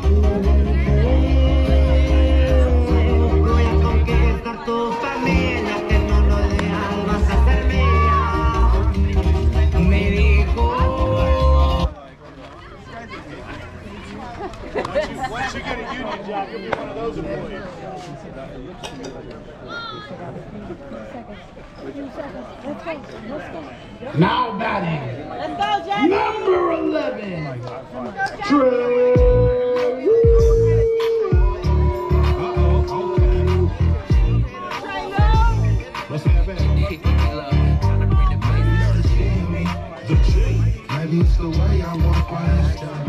S7: Tu familia que no lo dejan, vas a ser mía. Me dijo.
S5: Once you get a union job, you'll be one of those employees.
S4: Now batting,
S8: Let's go, Jackie.
S4: number eleven, Trey.
S14: What's happening? The G. Maybe it's the way I walk my style.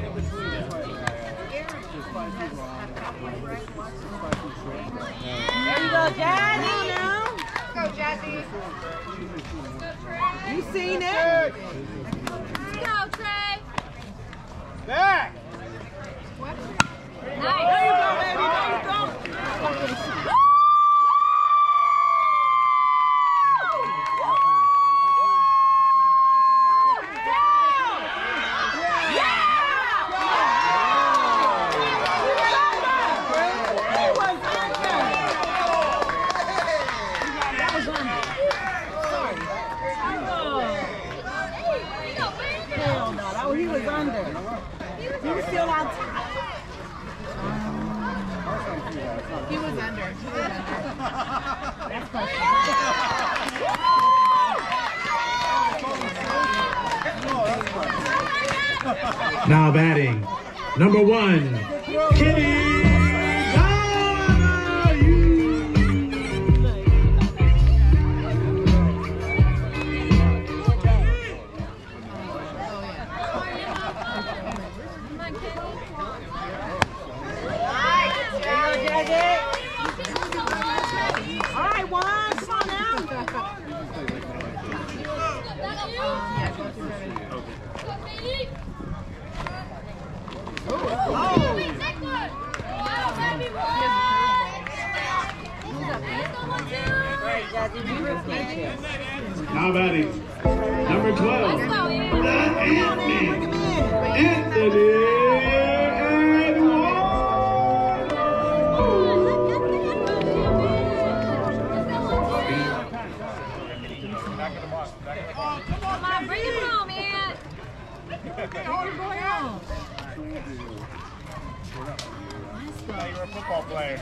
S8: There you go, Jazzy. Now. Let's go, Jazzy. You seen it?
S3: Let's go, Trey.
S5: Back!
S3: Nice.
S8: There you go, baby. There you go. Hell no, that was, he was under. He was still on top. He was under. He was under. That's perfect.
S4: Now batting, number one, Kitty. Now batting, number twelve, the Ant-Man, Anthony Edwards.
S3: Come on, bring it home, man.
S8: What's going on?
S5: thought you were a football player.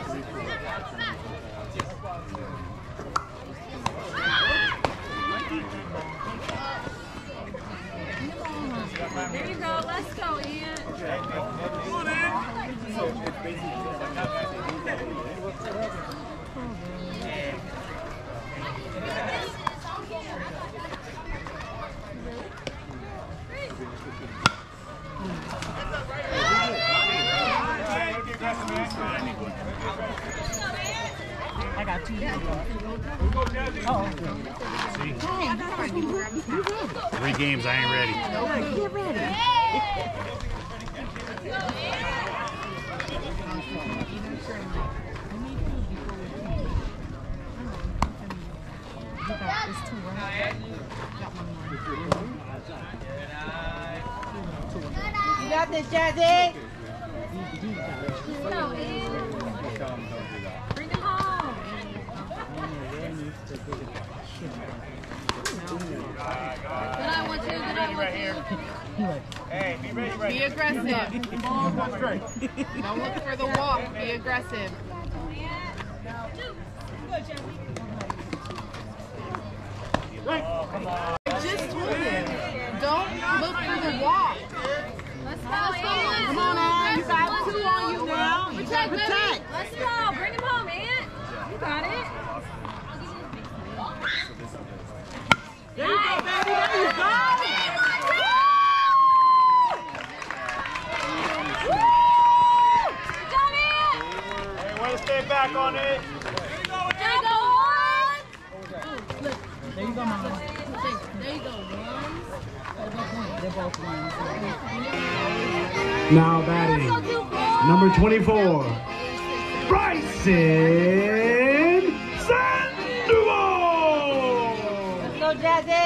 S1: There you go. Let's go, Ian. Come on in. So it's basically like how guys do that.
S2: I got two.
S5: Oh, see? Three games, I ain't ready.
S2: Get ready.
S8: You got this, Jazzy.
S1: Bring him home. Good eye, one, two. Good eye, one, two.
S5: Hey, be ready, ready.
S3: Be aggressive. Don't look for the walk. Be aggressive. Just told him. Don't look for the walk.
S1: Let's go,
S8: Come on, Ann. You got two on you now.
S1: Protect, baby. Let's go. Bring him home, Aunt. You got it.
S8: There you go, baby. There you go.
S5: Hey, way to stay back on it.
S1: There you go. There you go.
S2: There you go, Mama.
S1: There you go.
S2: They're both ones.
S4: Now batting, number twenty-four, Bryson Sandoval.
S8: Let's go, Jazzy.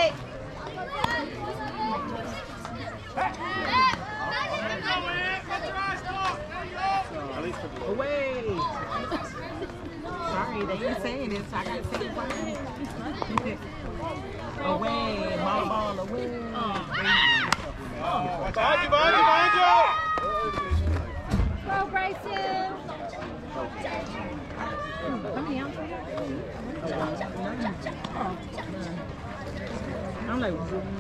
S2: Away. Sorry, they ain't saying it, so I gotta say it for them. Away, my ball away.
S5: Behind you, behind you, behind you!
S1: Go, Bryson.
S2: I'm like,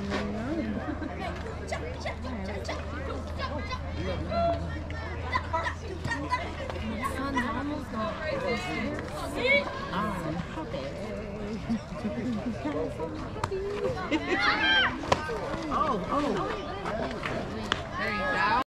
S1: Sun's almost gone.
S2: I'm happy. Oh, oh.